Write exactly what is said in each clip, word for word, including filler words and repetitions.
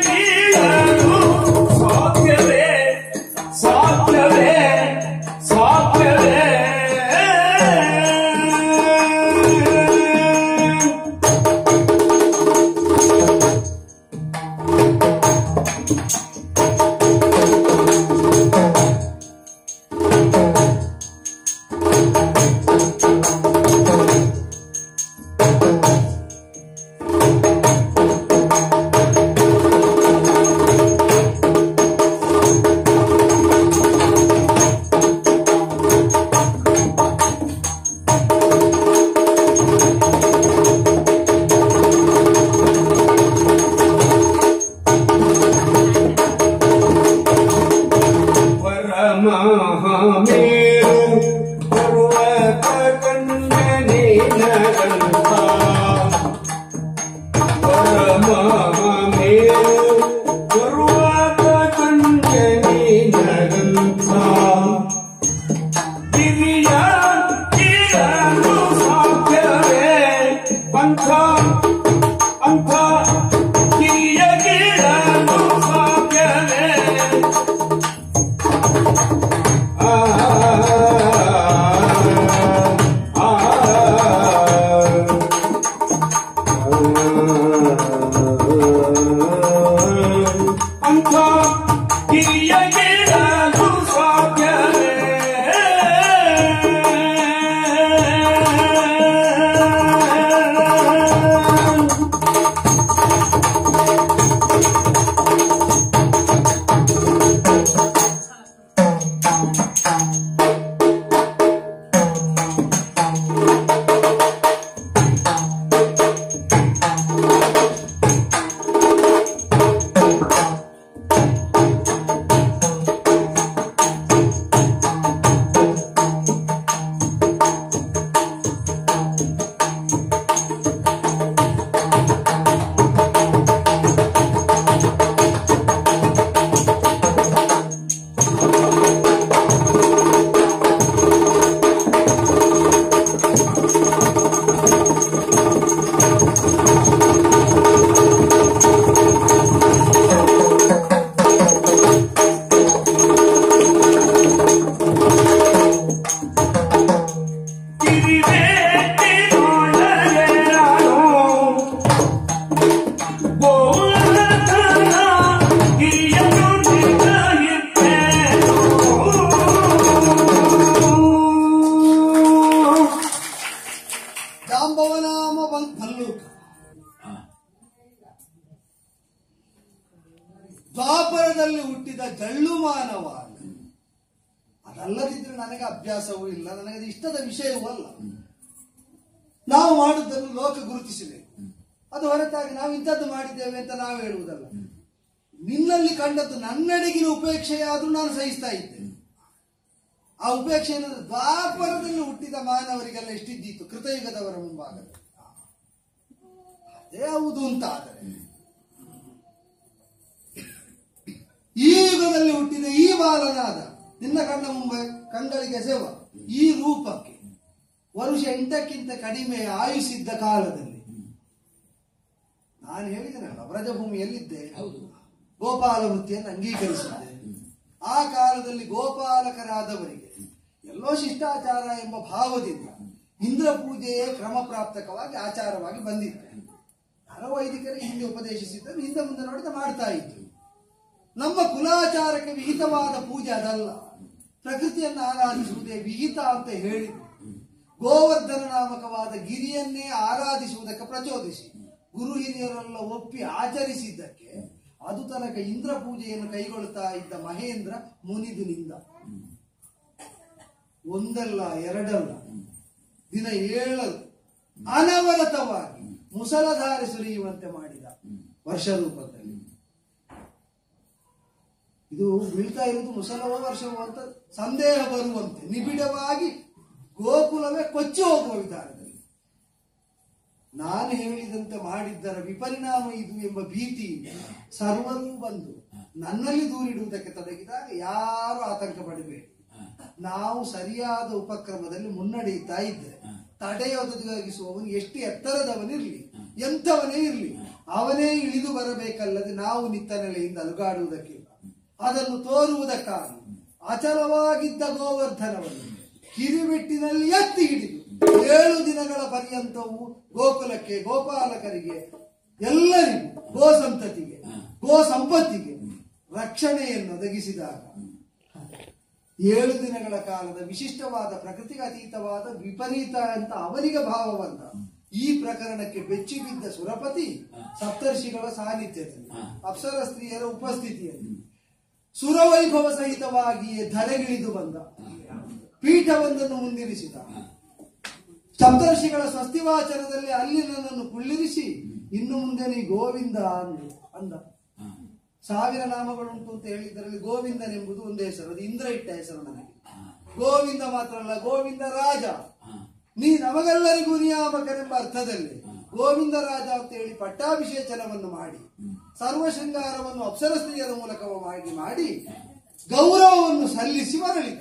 ದ್ವಾಪರದಲ್ಲಿ ಹುಟ್ಟಿದ ಜಳ್ಳು ಮಾನವ. ಅದಲ್ಲದಿದ್ರೆ ನನಗೆ ಅಭ್ಯಾಸವೂ ಇಲ್ಲ, ನನಗೆ ಇಷ್ಟದ ವಿಷಯವೂ ಅಲ್ಲ. ನಾವು ಮಾಡುವುದನ್ನು ಲೋಕ ಗುರುತಿಸಬೇಕು. ಅದು ಹೊರತಾಗಿ ನಾವು ಇಂಥದ್ದು ಮಾಡಿದ್ದೇವೆ ಅಂತ ನಾವು ಹೇಳುವುದಲ್ಲ. ನಿನ್ನಲ್ಲಿ ಕಂಡದ್ದು ನನ್ನೆಡೆಗಿನ ಉಪೇಕ್ಷೆಯಾದ್ರೂ ನಾನು ಸಹಿಸ್ತಾ ಇದ್ದೆ. ಆ ಉಪೇಕ್ಷೆ ಏನಂದ್ರೆ ದ್ವಾಪರದಲ್ಲಿ ಹುಟ್ಟಿದ ಮಾನವರಿಗೆಲ್ಲ ಎಷ್ಟಿದ್ದೀತು ಕೃತಯುಗದವರ ಮುಂಭಾಗದಲ್ಲಿ. ಅದೇ ಹೌದು ಅಂತ ಆದರೆ ಈ ಯುಗದಲ್ಲಿ ಹುಟ್ಟಿದ ಈ ಬಾಲನಾದ ನಿನ್ನ ಕಣ್ಣ ಮುಂಬೈ ಕಂಗಳಿಗೆ ಸೇವ ಈ ರೂಪಕ್ಕೆ ವರುಷ ಎಂಟಕ್ಕಿಂತ ಕಡಿಮೆ ಆಯುಸಿದ್ದ ಕಾಲದಲ್ಲಿ ನಾನು ಹೇಳಿದ್ದೇನಲ್ಲ, ವ್ರಜಭೂಮಿಯಲ್ಲಿದ್ದೆ, ಗೋಪಾಲ ವೃತ್ತಿಯನ್ನು ಅಂಗೀಕರಿಸಿದ್ದೆ. ಆ ಕಾಲದಲ್ಲಿ ಗೋಪಾಲಕರಾದವರಿಗೆ ಎಲ್ಲೋ ಶಿಷ್ಟಾಚಾರ ಎಂಬ ಭಾವದಿಂದ ಇಂದ್ರ ಪೂಜೆಯೇ ಕ್ರಮ ಪ್ರಾಪ್ತಕವಾಗಿ ಆಚಾರವಾಗಿ ಬಂದಿತ್ತು. ಯಾರೋ ವೈದಿಕರಿಗೆ ಹಿಂದೆ ಉಪದೇಶಿಸಿದ್ದರು, ಹಿಂದೆ ಮುಂದೆ ನೋಡಿದ ಮಾಡ್ತಾ ಇದ್ರು. ನಮ್ಮ ಕುಲಾಚಾರಕ್ಕೆ ವಿಹಿತವಾದ ಪೂಜೆ ಅದಲ್ಲ, ಪ್ರಕೃತಿಯನ್ನು ಆರಾಧಿಸುವುದೇ ವಿಹಿತ ಅಂತ ಹೇಳಿದ್ರು. ಗೋವರ್ಧನ ನಾಮಕವಾದ ಗಿರಿಯನ್ನೇ ಆರಾಧಿಸುವುದಕ್ಕೆ ಪ್ರಚೋದಿಸಿ ಗುರು ಹಿರಿಯರೆಲ್ಲ ಒಪ್ಪಿ ಆಚರಿಸಿದ್ದಕ್ಕೆ ಅದು ತನಕ ಇಂದ್ರ ಪೂಜೆಯನ್ನು ಕೈಗೊಳ್ಳುತ್ತಾ ಇದ್ದ ಮಹೇಂದ್ರ ಮುನಿದಿನಿಂದ ಒಂದಲ್ಲ ಎರಡಲ್ಲ ದಿನ ಏಳಲು ಅನವರತವಾಗಿ ಮುಸಲಧಾರೆ ಸುರಿಯುವಂತೆ ಮಾಡಿದ ವರ್ಷ ರೂಪದಲ್ಲಿ. ಇದು ಬೀಳ್ತಾ ಇರುವುದು ಮುಸಲವೋ ವರ್ಷವೋ ಅಂತ ಸಂದೇಹ ಬರುವಂತೆ ನಿಬಿಡವಾಗಿ ಗೋಕುಲವೇ ಕೊಚ್ಚಿ ಹೋಗುವ ವಿಧಾನದಲ್ಲಿ ನಾನು ಹೇಳಿದಂತೆ ಮಾಡಿದ್ದರ ವಿಪರಿಣಾಮ ಇದು ಎಂಬ ಭೀತಿಯಿಂದ ಸರ್ವರೂ ಬಂದು ನನ್ನಲ್ಲಿ ದೂರಿಡುವುದಕ್ಕೆ ತೊಡಗಿದಾಗ ಯಾರು ಆತಂಕ ಪಡಬೇಡಿ. ನಾವು ಸರಿಯಾದ ಉಪಕ್ರಮದಲ್ಲಿ ಮುನ್ನಡೆಯುತ್ತಾ ಇದ್ದರೆ ತಡೆಯೊದಗಿಸುವವನು ಎಷ್ಟು ಎತ್ತರದವನಿರ್ಲಿ, ಎಂಥವನೇ ಇರಲಿ, ಅವನೇ ಇಳಿದು ಬರಬೇಕಲ್ಲದೆ ನಾವು ನಿತ್ತ ನೆಲೆಯಿಂದ ಅಲುಗಾಡುವುದಕ್ಕಿಲ್ಲ. ಅದನ್ನು ತೋರುವುದಕ್ಕಾಗಿ ಅಚಲವಾಗಿದ್ದ ಗೋವರ್ಧನವನ್ನು ಕಿರಿಬೆಟ್ಟಿನಲ್ಲಿ ಎತ್ತಿ ಹಿಡಿದು ಏಳು ದಿನಗಳ ಪರ್ಯಂತವೂ ಗೋಕುಲಕ್ಕೆ, ಗೋಪಾಲಕರಿಗೆ, ಎಲ್ಲರಿಗೂ, ಗೋ ಸಂತತಿಗೆ, ಗೋ ಸಂಪತ್ತಿಗೆ ರಕ್ಷಣೆಯನ್ನು ಒದಗಿಸಿದಾಗ ಏಳು ದಿನಗಳ ಕಾಲದ ವಿಶಿಷ್ಟವಾದ ಪ್ರಕೃತಿಗೆ ಅತೀತವಾದ ವಿಪರೀತ ಅಂತ ಅವನಿಗೆ ಭಾವವಂತ ಈ ಪ್ರಕರಣಕ್ಕೆ ಬೆಚ್ಚಿ ಬಿದ್ದ ಸುರಪತಿ ಸಪ್ತರ್ಷಿಗಳ ಸಾನ್ನಿಧ್ಯದಲ್ಲಿ, ಅಪ್ಸರ ಸ್ತ್ರೀಯರ ಉಪಸ್ಥಿತಿಯಲ್ಲಿ ಸುರವೈಭವ ಸಹಿತವಾಗಿಯೇ ಧರೆಗಿಳಿದು ಬಂದ, ಪೀಠವೊಂದನ್ನು ಮುಂದಿರಿಸಿದ. ಸಪ್ತರ್ಷಿಗಳ ಸ್ವಸ್ತಿವಾಚನದಲ್ಲಿ ಅಲ್ಲಿ ನನ್ನನ್ನು ಕುಳ್ಳಿರಿಸಿ ಇನ್ನು ಮುಂದೆ ನೀ ಗೋವಿಂದ ಅಂದ. ಸಾವಿರ ನಾಮಗಳುಂಟು ಅಂತ ಹೇಳಿದ್ದರಲ್ಲಿ ಗೋವಿಂದನೆಂಬುದು ಒಂದು ಹೆಸರು, ಅದು ಇಂದ್ರ ಇಟ್ಟ ಹೆಸರು ನನಗೆ. ಗೋವಿಂದ ಮಾತ್ರ ಅಲ್ಲ, ಗೋವಿಂದ ರಾಜ, ನೀ ನಮಗೆಲ್ಲರಿಗೂ ನಿಯಾಮಕನೆಂಬ ಅರ್ಥದಲ್ಲಿ ಗೋವಿಂದ ರಾಜ ಅಂತ ಹೇಳಿ ಪಟ್ಟಾಭಿಷೇಚನವನ್ನು ಮಾಡಿ ಸರ್ವ ಶೃಂಗಾರವನ್ನು ಅಪ್ಸರ ಸ್ತ್ರೀಯರ ಮೂಲಕವಾಗಿ ಮಾಡಿ ಗೌರವವನ್ನು ಸಲ್ಲಿಸಿ ಮರಳಿದ.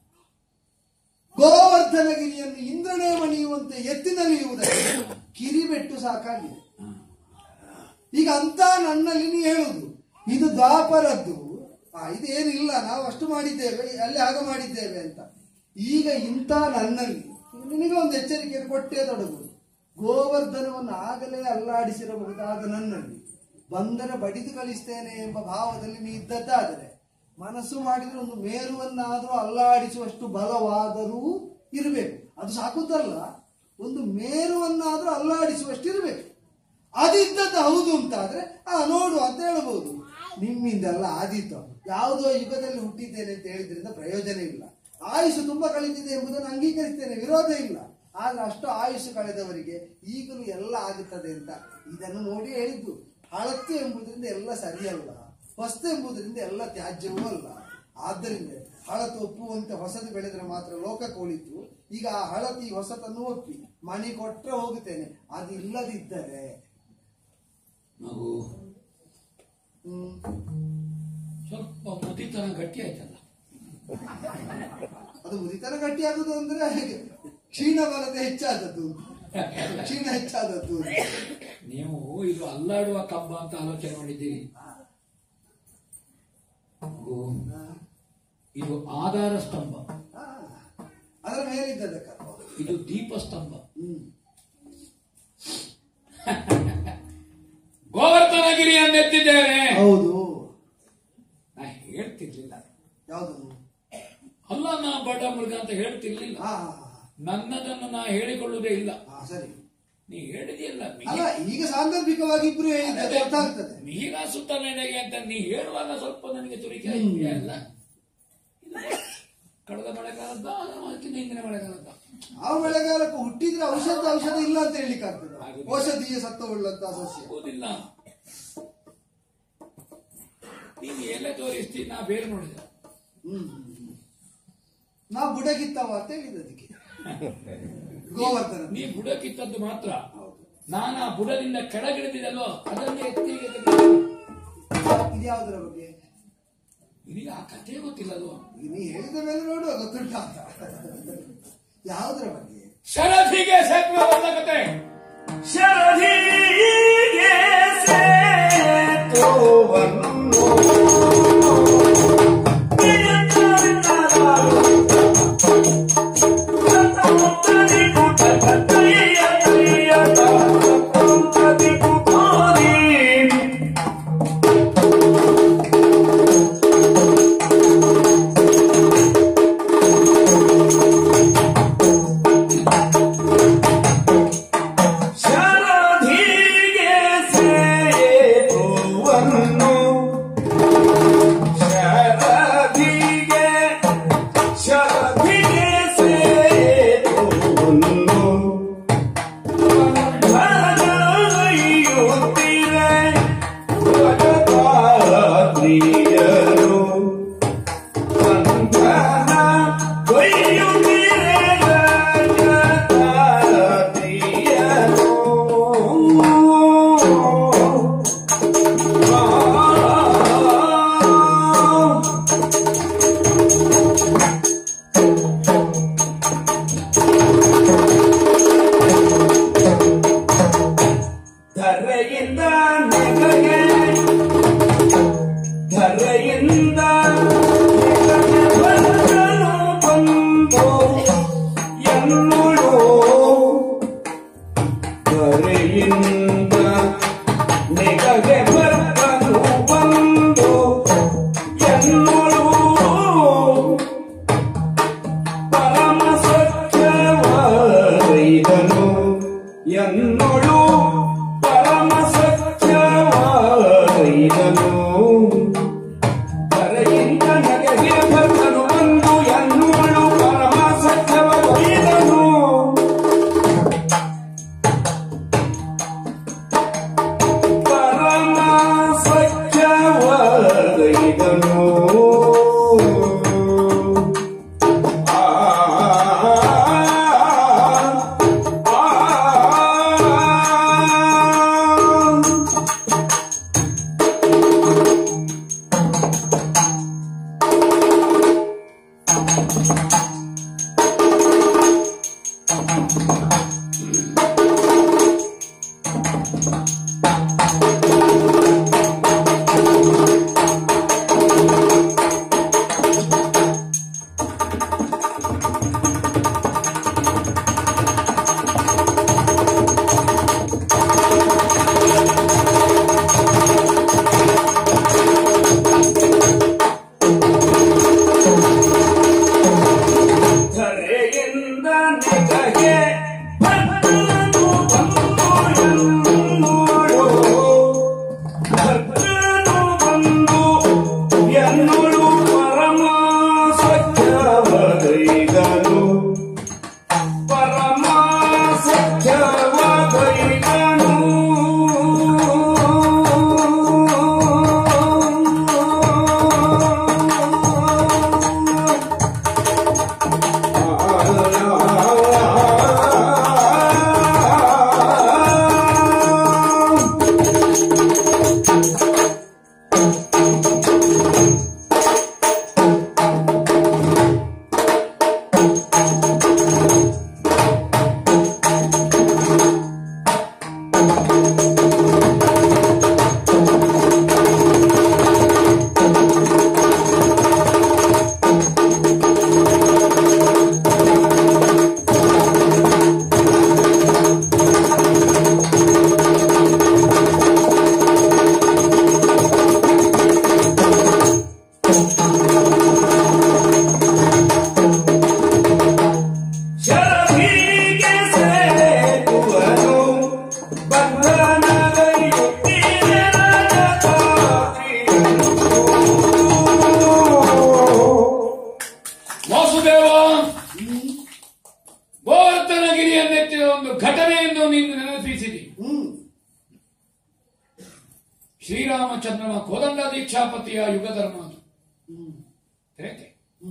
ಗೋವರ್ಧನಗಿರಿಯನ್ನು ಇಂದ್ರನೇ ಮಣಿಯುವಂತೆ ಎತ್ತಿ ನಲಿಯುವುದಕ್ಕೆ ಕಿರಿಬೆಟ್ಟು ಸಾಕಾಗಿದೆ. ಈಗ ಅಂತ ನನ್ನಲ್ಲಿ ನೀ ಹೇಳುದು ಇದು ದ್ವಾಪರದ್ದು, ಇದೇನಿಲ್ಲ, ನಾವು ಅಷ್ಟು ಮಾಡಿದ್ದೇವೆ, ಅಲ್ಲಿ ಹಾಗೆ ಮಾಡಿದ್ದೇವೆ ಅಂತ. ಈಗ ಇಂಥ ನನ್ನಲ್ಲಿ ನಿನಗೆ ಒಂದು ಎಚ್ಚರಿಕೆಯನ್ನು ಕೊಟ್ಟೇ ತೊಡಗುವುದು. ಗೋವರ್ಧನವನ್ನು ಆಗಲೇ ಅಲ್ಲಾಡಿಸಿರಬಹುದಾದ ನನ್ನಲ್ಲಿ ಬಂದರೆ ಬಡಿದು ಕಳಿಸ್ತೇನೆ ಎಂಬ ಭಾವದಲ್ಲಿ ನೀ ಇದ್ದದ್ದಾದರೆ ಮನಸ್ಸು ಮಾಡಿದ್ರೆ ಒಂದು ಮೇರುವನ್ನಾದರೂ ಅಲ್ಲಾಡಿಸುವಷ್ಟು ಬಲವಾದರೂ ಇರಬೇಕು. ಅದು ಸಾಕುತ್ತಲ್ಲ, ಒಂದು ಮೇರುವನ್ನಾದರೂ ಅಲ್ಲಾಡಿಸುವಷ್ಟು ಇರಬೇಕು. ಅದಿದ್ದದ್ದು ಹೌದು ಅಂತಾದ್ರೆ ಆ ನೋಡು ಅಂತ ಹೇಳಬಹುದು. ನಿಮ್ಮಿಂದೆಲ್ಲ ಆದೀತು, ಯಾವುದೋ ಯುಗದಲ್ಲಿ ಹುಟ್ಟಿದ್ದೇನೆ ಅಂತ ಹೇಳಿದ್ರಿಂದ ಪ್ರಯೋಜನ ಇಲ್ಲ. ಆಯುಷು ತುಂಬಾ ಕಳೆದಿದೆ ಎಂಬುದನ್ನು ಅಂಗೀಕರಿಸ್ತೇನೆ, ವಿರೋಧ ಇಲ್ಲ. ಆದ್ರೆ ಅಷ್ಟು ಆಯುಷು ಕಳೆದವರಿಗೆ ಈಗಲೂ ಎಲ್ಲ ಆಗುತ್ತದೆ ಅಂತ ಇದನ್ನು ನೋಡಿ ಹೇಳಿದ್ದು. ಹಳತ್ತು ಎಂಬುದರಿಂದ ಎಲ್ಲ ಸರಿಯಲ್ಲ, ಹೊಸ್ತು ಎಂಬುದರಿಂದ ಎಲ್ಲ ತ್ಯಾಜ್ಯವೂ ಅಲ್ಲ. ಆದ್ದರಿಂದ ಹಳತು ಒಪ್ಪುವಂತೆ ಹೊಸದು ಬೆಳೆದ್ರೆ ಮಾತ್ರ ಲೋಕ ಕೋಳಿತು. ಈಗ ಆ ಹಳತಿ ಹೊಸತನ್ನು ಒಪ್ಪಿ ಮಣಿ ಕೊಟ್ಟರೆ ಹೋಗುತ್ತೇನೆ, ಅದು ಇಲ್ಲದಿದ್ದರೆ ನಾವು ಸ್ವಲ್ಪ ಮುದಿತನ ಗಟ್ಟಿ ಆಯ್ತಲ್ಲ. ಅದು ಮುದಿತನ ಗಟ್ಟಿ ಆಗುದು ಅಂದ್ರೆ ಕ್ಷೀಣ ಬಲದ ಹೆಚ್ಚಾದದ್ದು, ಕ್ಷೀಣ ಹೆಚ್ಚಾದದ್ದು. ನೀವು ಇದು ಅಲ್ಲಾಡುವ ಕಂಬ ಅಂತ ಆಲೋಚನೆ ಮಾಡಿದ್ದೀರಿ. ಇದು ಆಧಾರ ಸ್ತಂಭ, ಅದರ ಮೇಲಿದ್ದದ ಇದು ದೀಪ ಸ್ತಂಭ. ಗೋವರ್ಧನಗಿರಿಯನ್ನು ಎತ್ತಿದ್ದೇನೆ. ಹೌದು, ನಾ ಹೇಳ್ತಿರ್ಲಿಲ್ಲ. ಯಾವುದು ಅಲ್ಲ, ನಾ ಬಡ ಮೃಗ ಅಂತ ಹೇಳ್ತಿರ್ಲಿಲ್ಲ. ನನ್ನದನ್ನು ನಾ ಹೇಳಿಕೊಳ್ಳುವುದೇ ಇಲ್ಲ. ಸರಿ, ನೀ ಹೇಳಿದೆಯಲ್ಲ. ಈಗ ಸಾಂದರ್ಭಿಕವಾಗಿ ಇಬ್ರು ಹೇಳಿದ್ರೆ ಅರ್ಥ ಆಗ್ತದೆ. ಮೀನ ಸುತ್ತ ನಡೆಗೆ ಅಂತ ನೀ ಹೇಳುವಾಗ ಸ್ವಲ್ಪ ನನಗೆ ತುರಿಕೆ ಅಲ್ಲ. ಕಳೆದ ಮಳೆಗಾಲದ ಹಿಂದಿನ ಮಳೆಗಾಲದ ಆ ಮಳೆಗಾಲಕ್ಕೆ ಹುಟ್ಟಿದ್ರೆ ಔಷಧ ಔಷಧ ಇಲ್ಲ ಅಂತ ಹೇಳಿಕ್ಕೆ ಆಗ್ತದೆ. ಔಷಧೀಯ ಸತ್ವವುಳ್ಳಂತ ಸಸ್ಯ ಆಗುವುದಿಲ್ಲ. ನೀನು ಎಲೆ ತೋರಿಸ್ತೀನಿ, ನಾ ಬೇರೆ ನೋಡಿದ. ಹ್ಮ್ ನಾ ಬುಡಗಿತ್ತವ ಅಂತ ಹೇಳಿದ ಅದಕ್ಕೆ ಗೋವರ್ಧನ. ನೀ ಬುಡಕ್ಕಿತ್ತದ್ದು ಮಾತ್ರ, ನಾನು ಆ ಬುಡದಿಂದ ಕೆಳಗಿಳಿದಿದ್ದಲ್ಲೋ ಅದನ್ನೇ ಎತ್ತಿ. ಇದು ಯಾವುದರ ಬಗ್ಗೆ? ನಿನಗೆ ಆ ಕಥೆ ಗೊತ್ತಿಲ್ಲಲ್ವ? ನೀ ಹೇಳಿದ ಮೇಲೆ ನೋಡುವ ಗೊತ್ತುಂಟ ಅಂತ. ಯಾವುದರ ಬಗ್ಗೆ? ಶರಧಿಗೆ ಸೇತುವೆ ಕತೆ. ಶರಧಿಗೆ ಸೇತುವನ್ನು no ಶ್ರೀರಾಮಚಂದ್ರನ ಕೋದಂಡ ದೀಕ್ಷಾಪತಿಯ ಯುಗ ಧರ್ಮ ಅದು. ತ್ರೇತೆ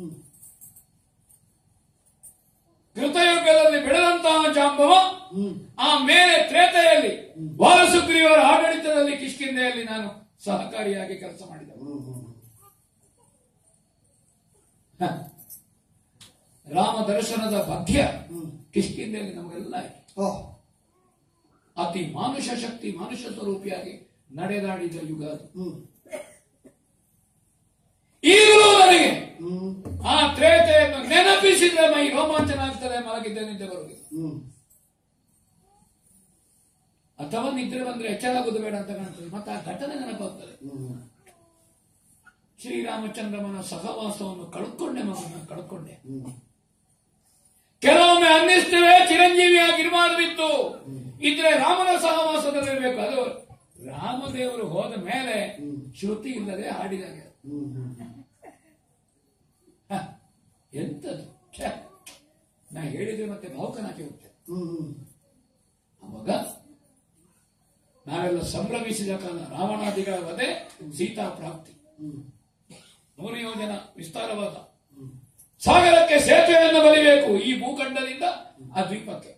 ಕೃತಯುಗದಲ್ಲಿ ಬೆಳೆದಂತಹ ಜಾಂಬವ ಆ ಮೇಲೆ ತ್ರೇತೆಯಲ್ಲಿ ವಾರಸುಗ್ರೀವರ ಆಡಳಿತದಲ್ಲಿ ಕಿಷ್ಕಿಂಧೆಯಲ್ಲಿ ನಾನು ಸಹಕಾರಿಯಾಗಿ ಕೆಲಸ ಮಾಡಿದೆ. ರಾಮ ದರ್ಶನದ ಭಾಗ್ಯ ಕಿಷ್ಕಿಂಧೆಯಲ್ಲಿ ನಮಗೆಲ್ಲ ಅತಿ ಮಾನುಷ ಶಕ್ತಿ ಮಾನುಷ ಸ್ವರೂಪಿಯಾಗಿ ನಡೆದಾಡಿದ ಯುಗ ಅದು. ಈಗಲೂ ನನಗೆ ಆ ತ್ರೇತೆಯನ್ನು ನೆನಪಿಸಿದ್ರೆ ಮೈ ರೋಮಾಂಚನ ಆಗ್ತದೆ, ಮಲಗಿದ್ದೆ ನಿದ್ದೆ ಬರುವುದಿಲ್ಲ. ಅಥವಾ ನಿದ್ರೆ ಬಂದ್ರೆ ಎಚ್ಚರಾಗುವುದು ಬೇಡ ಅಂತ ಕಾಣ್ತದೆ, ಮತ್ತೆ ಆ ಘಟನೆ ನೆನಪಾಗ್ತದೆ. ಶ್ರೀರಾಮಚಂದ್ರಮನ ಸಹವಾಸವನ್ನು ಕಳ್ಕೊಂಡೆ, ಮಗನ ಕಳ್ಕೊಂಡೆ. ಕೆಲವೊಮ್ಮೆ ಅನ್ನಿಸ್ತೇವೆ ಚಿರಂಜೀವಿಯಾಗಿರಬಾರ್ದಿತ್ತು, ಇದ್ರೆ ರಾಮನ ಸಹವಾಸದಲ್ಲಿರ್ಬೇಕು. ಅದು ರಾಮದೇವರು ಹೋದ ಮೇಲೆ ಶ್ರುತಿ ಇಲ್ಲದೆ ಹಾಡಿದಾಗ ಎಂತದು ನಾ ಹೇಳಿದ್ರೆ ಮತ್ತೆ ಭಾವುಕನಾಗಿ ಹೋಗ್ತೇನೆ. ಅವಾಗ ನಾವೆಲ್ಲ ಸಂಭ್ರಮಿಸಿದ ಕಾಲ ರಾವಣಾದಿಗಳ ವಧೆ, ಸೀತಾ ಪ್ರಾಪ್ತಿ, ನೂರು ಯೋಜನ ವಿಸ್ತಾರವಾದ ಸಾಗರಕ್ಕೆ ಸೇತುವೆಯನ್ನು ಬಲಿಬೇಕು ಈ ಭೂಖಂಡದಿಂದ ಆ ದ್ವೀಪಕ್ಕೆ.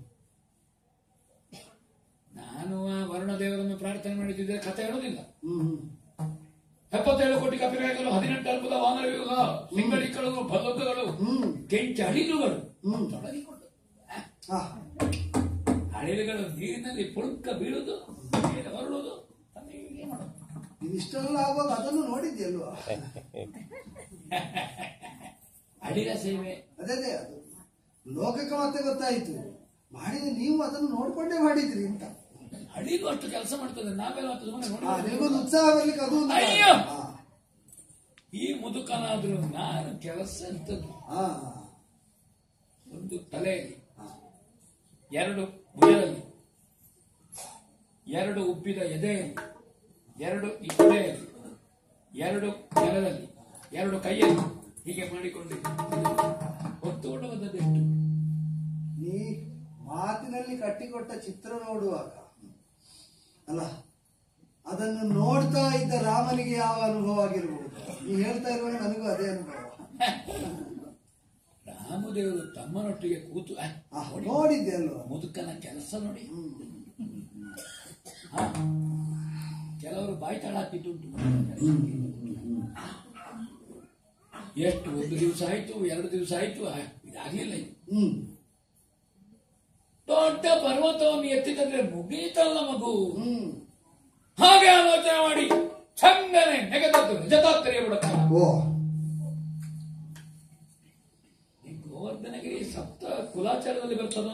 ನಾನು ಆ ವರುಣದೇವರನ್ನು ಪ್ರಾರ್ಥನೆ ಮಾಡಿದ್ದೆ, ಕಥೆ ಹೇಳೋದಿಲ್ಲ. ಎಪ್ಪತ್ತೇಳು ಕೋಟಿ ಕಪಿರಾಯಗಳು, ಹದಿನೆಂಟು ಅರ್ಬುದ ವಾನರಯುಗ, ಸಿಂಗಳಿಕಗಳು, ಭಲ್ಲೊಗ್ಗಗಳು, ಕೆಂಚ ಅಳಿಲುಗಳು ತೊಡಗಿಕೊಂಡು ಅಳಿಲುಗಳು ನೀರಿನಲ್ಲಿ ಪುಳುಕ ಬೀಳುವುದು, ಹೊರಡುವುದು, ಇಷ್ಟೆಲ್ಲ ಆಗುವಾಗ ಅದನ್ನು ನೋಡಿದ್ಯಲ್ವಾ? ಅಡಿಲ ಸೇವೆ ಅದೇ ಅದೇ ಅದು ಲೋಕಕ್ಕೆ ಮತ್ತೆ ಗೊತ್ತಾಯ್ತು, ಮಾಡಿದ್ರೆ ನೀವು ಅದನ್ನು ನೋಡ್ಕೊಂಡೇ ಮಾಡಿದ್ರಿ ಅಂತ. ಅಡಿಗೂ ಅಷ್ಟು ಕೆಲಸ ಮಾಡ್ತದೆ, ನಾವೆಲ್ಲ ನಿಮಗೊಂದು ಉತ್ಸಾಹ ಬರ್ಲಿಕ್ಕೆ ಅದು. ಅಯ್ಯೋ, ಈ ಮುದುಕನಾದ್ರೂ ನಾನು ಕೆಲಸ ಅಂತದ್ದು. ಒಂದು ತಲೆಯಲ್ಲಿ, ಎರಡು ಭುಜದಲ್ಲಿ, ಎರಡು ಉಬ್ಬಿದ ಎದೆಯಲ್ಲಿ, ಎರಡು ಈ ಕೊಡೆಯಲ್ಲಿ, ಎರಡು ನೆಲದಲ್ಲಿ, ಎರಡು ಕೈಯಲ್ಲಿ ಹೀಗೆ ಮಾಡಿಕೊಂಡಿದ್ದೆ. ಹೊತ್ತುಕೊಂಡು ಬಂದದ್ದೆಷ್ಟು. ನೀ ಮಾತಿನಲ್ಲಿ ಕಟ್ಟಿಕೊಟ್ಟ ಚಿತ್ರ ನೋಡುವಾಗ ಅಲ್ಲ, ಅದನ್ನು ನೋಡ್ತಾ ಇದ್ದ ರಾಮನಿಗೆ ಯಾವ ಅನುಭವ ಆಗಿರ್ಬಹುದು. ನೀ ಹೇಳ್ತಾ ಇರುವಾಗ ನನಗೂ ಅದೇ ಅನುಭವ. ರಾಮದೇವರು ತಮ್ಮನೊಟ್ಟಿಗೆ ಕೂತು ನೋಡಿದ್ದೆ ಅಲ್ವಾ ಮುದುಕನ ಕೆಲಸ ನೋಡಿ. ಕೆಲವರು ಬಾಯಿ ತಳ ಹಾಕಿದ್ದುಂಟು. ಎಷ್ಟು ಒಂದು ದಿವಸ ಆಯ್ತು, ಎರಡು ದಿವಸ ಆಯ್ತು, ಇದಾಗಲಿಲ್ಲ. ಇದು ದೊಡ್ಡ ಪರ್ವತವನ್ನು ಎತ್ತಿದ್ರೆ ಮುಗೀತಲ್ಲ ಮಗು. ಹಾಗೆ ಆಲೋಚನೆ ಮಾಡಿ ಚಂದನೆ ನೆಗೆದದ್ದು ರಜತಾತ್ರಿಯ ಬುಡಕ. ಗೋವರ್ಧನಗಿರಿ ಸಪ್ತ ಕುಲಾಚಾರದಲ್ಲಿ ಬರ್ತದ.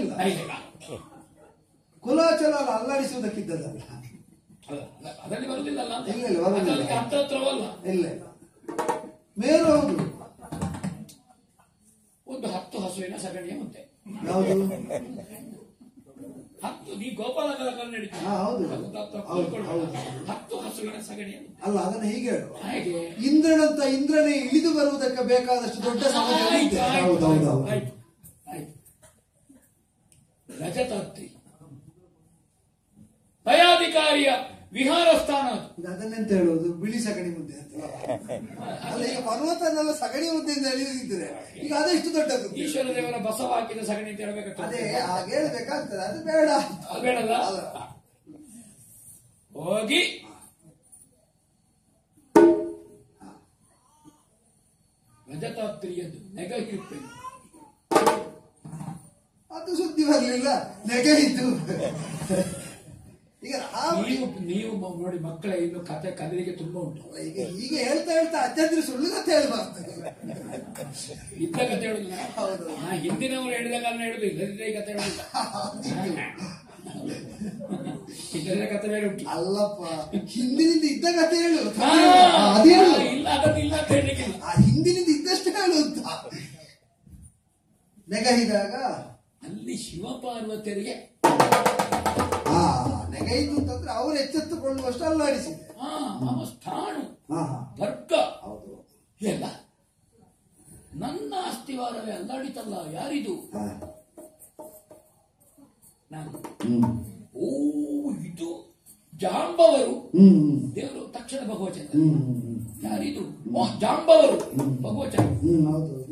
ಕುಲಾಚಾರ ಅಲ್ಲಾಡಿಸುವುದಕ್ಕಿದ್ದದಲ್ಲ, ಅದರಲ್ಲಿ ಬರುದಿಲ್ಲ. ಹತ್ರ ಹತ್ರವಲ್ಲ, ಇಲ್ಲ ಮೇರು ಹೌದು. ಒಂದು ಹತ್ತು ಹಸುವಿನ ಸಗಣಿಯ ಮುಂದೆ ಯಾವುದು ಹತ್ತು, ನೀ ಗೋಪಾಲ ನಡೀತೀವಿ. ಹತ್ತು ಹಸುವಿನ ಸಗಣಿಯ ಅಲ್ಲ, ಅದನ್ನ ಹೀಗೆ ಹೇಳು. ಹಾಗೆ ಇಂದ್ರನಂತ ಇಂದ್ರನೇ ಇಳಿದು ಬರುವುದಕ್ಕೆ ಬೇಕಾದಷ್ಟು ದೊಡ್ಡ ಸಮಸ್ಯೆ ಇದೆ. ರಜತಾತ್ರಿ ದಯಾಧಿಕಾರಿಯ ವಿಹಾರ ಸ್ಥಾನ. ಅದನ್ನೆಂತ ಹೇಳುವುದು, ಬಿಳಿ ಸಗಣಿ ಮುದ್ದೆ ಅಂತ. ಅಲ್ಲ, ಈಗ ಪರ್ವತನೆಲ್ಲ ಸಗಣಿ ಮುದ್ದೆಯಿಂದ ಎಳೆದಿದ್ರೆ ಈಗ ಅದೆಷ್ಟು ದೊಡ್ಡದು. ಈಶ್ವರ ದೇವರ ಬಸವ ಹಾಕಿದ ಸಗಣಿ ಅಂತ ಹೇಳ್ಬೇಕಾಗ್ತದೆ. ಅದೇ ಹಾಗೆ ಹೇಳ್ಬೇಕಾಗ್ತದೆ, ಅದು ಬೇಡ, ಅದು ಬೇಡಲ್ಲ. ಹೋಗಿ ರಜತಾತ್ರಿಯದ್ದು ನೆಗೆಯುತ್ತೇನೆ. ಅದು ಸುದ್ದಿ ಬರಲಿಲ್ಲ, ನೆಗೆಯಿತು. ಈಗ ನೀವು ನೀವು ನೋಡಿ ಮಕ್ಕಳೇ, ಇನ್ನು ಕತೆ ಕಲಿಗೆ ತುಂಬಾ ಉಂಟು. ಈಗ ಹೀಗೆ ಹೇಳ್ತಾ ಹೇಳ್ತಾ ಅಜ್ಜಂದ್ರೆ ಸುಳ್ಳು ಕತೆ ಹೇಳ್ಬಾರ್ದು. ಇದ್ದ ಕತೆ ಹೇಳುದಿಲ್ಲ. ನಾ ಹಿಂದಿನವರು ಹೇಳಿದ ಕಾರಣ ಹೇಳುದು, ಇಲ್ಲದಿದ್ದರೆ ಈ ಕತೆ ಹೇಳುದಿಲ್ಲ. ಇದರ ಕತೆ ಬೇರೆ ಉಂಟು. ಅಲ್ಲಪ್ಪ, ಹಿಂದಿನಿಂದ ಇದ್ದ ಕತೆ ಹೇಳು. ಇಲ್ಲ ಅದನ್ನಿಲ್ಲ ಅಂತ ಹೇಳಲಿಕ್ಕಿಲ್ಲ. ಆ ಹಿಂದಿನಿಂದ ಇದ್ದಷ್ಟು ಹೇಳು ಅಂತ. ನೆಗಹಿದಾಗ ಅಲ್ಲಿ ಶಿವಪಾರ್ವತಿಯರಿಗೆ ನೆಗೆಯಿತು ಅಂತಂದ್ರೆ ಅವರು ಎಚ್ಚೆತ್ತುಕೊಳ್ಳುವಷ್ಟು ಅಲ್ಲಾಡಿಸಿದೆ. ಸ್ಥಾಣು ವರ್ಗ ಎಲ್ಲ ನನ್ನ ಅಸ್ಥಿವಾರವೇ ಅಲ್ಲಾಡಿತಲ್ಲ, ಯಾರಿದು? ನಾನು ಓ ಇದು ಜಾಂಬವರು ತಕ್ಷಣ ಬಹುವಚನ. ಹ್ಮ್ ಯಾರಿದು? ಓ, ಜಾಂಬವರು ಬಹುವಚನ. ಹ್ಮ್ ಹೌದೌದು.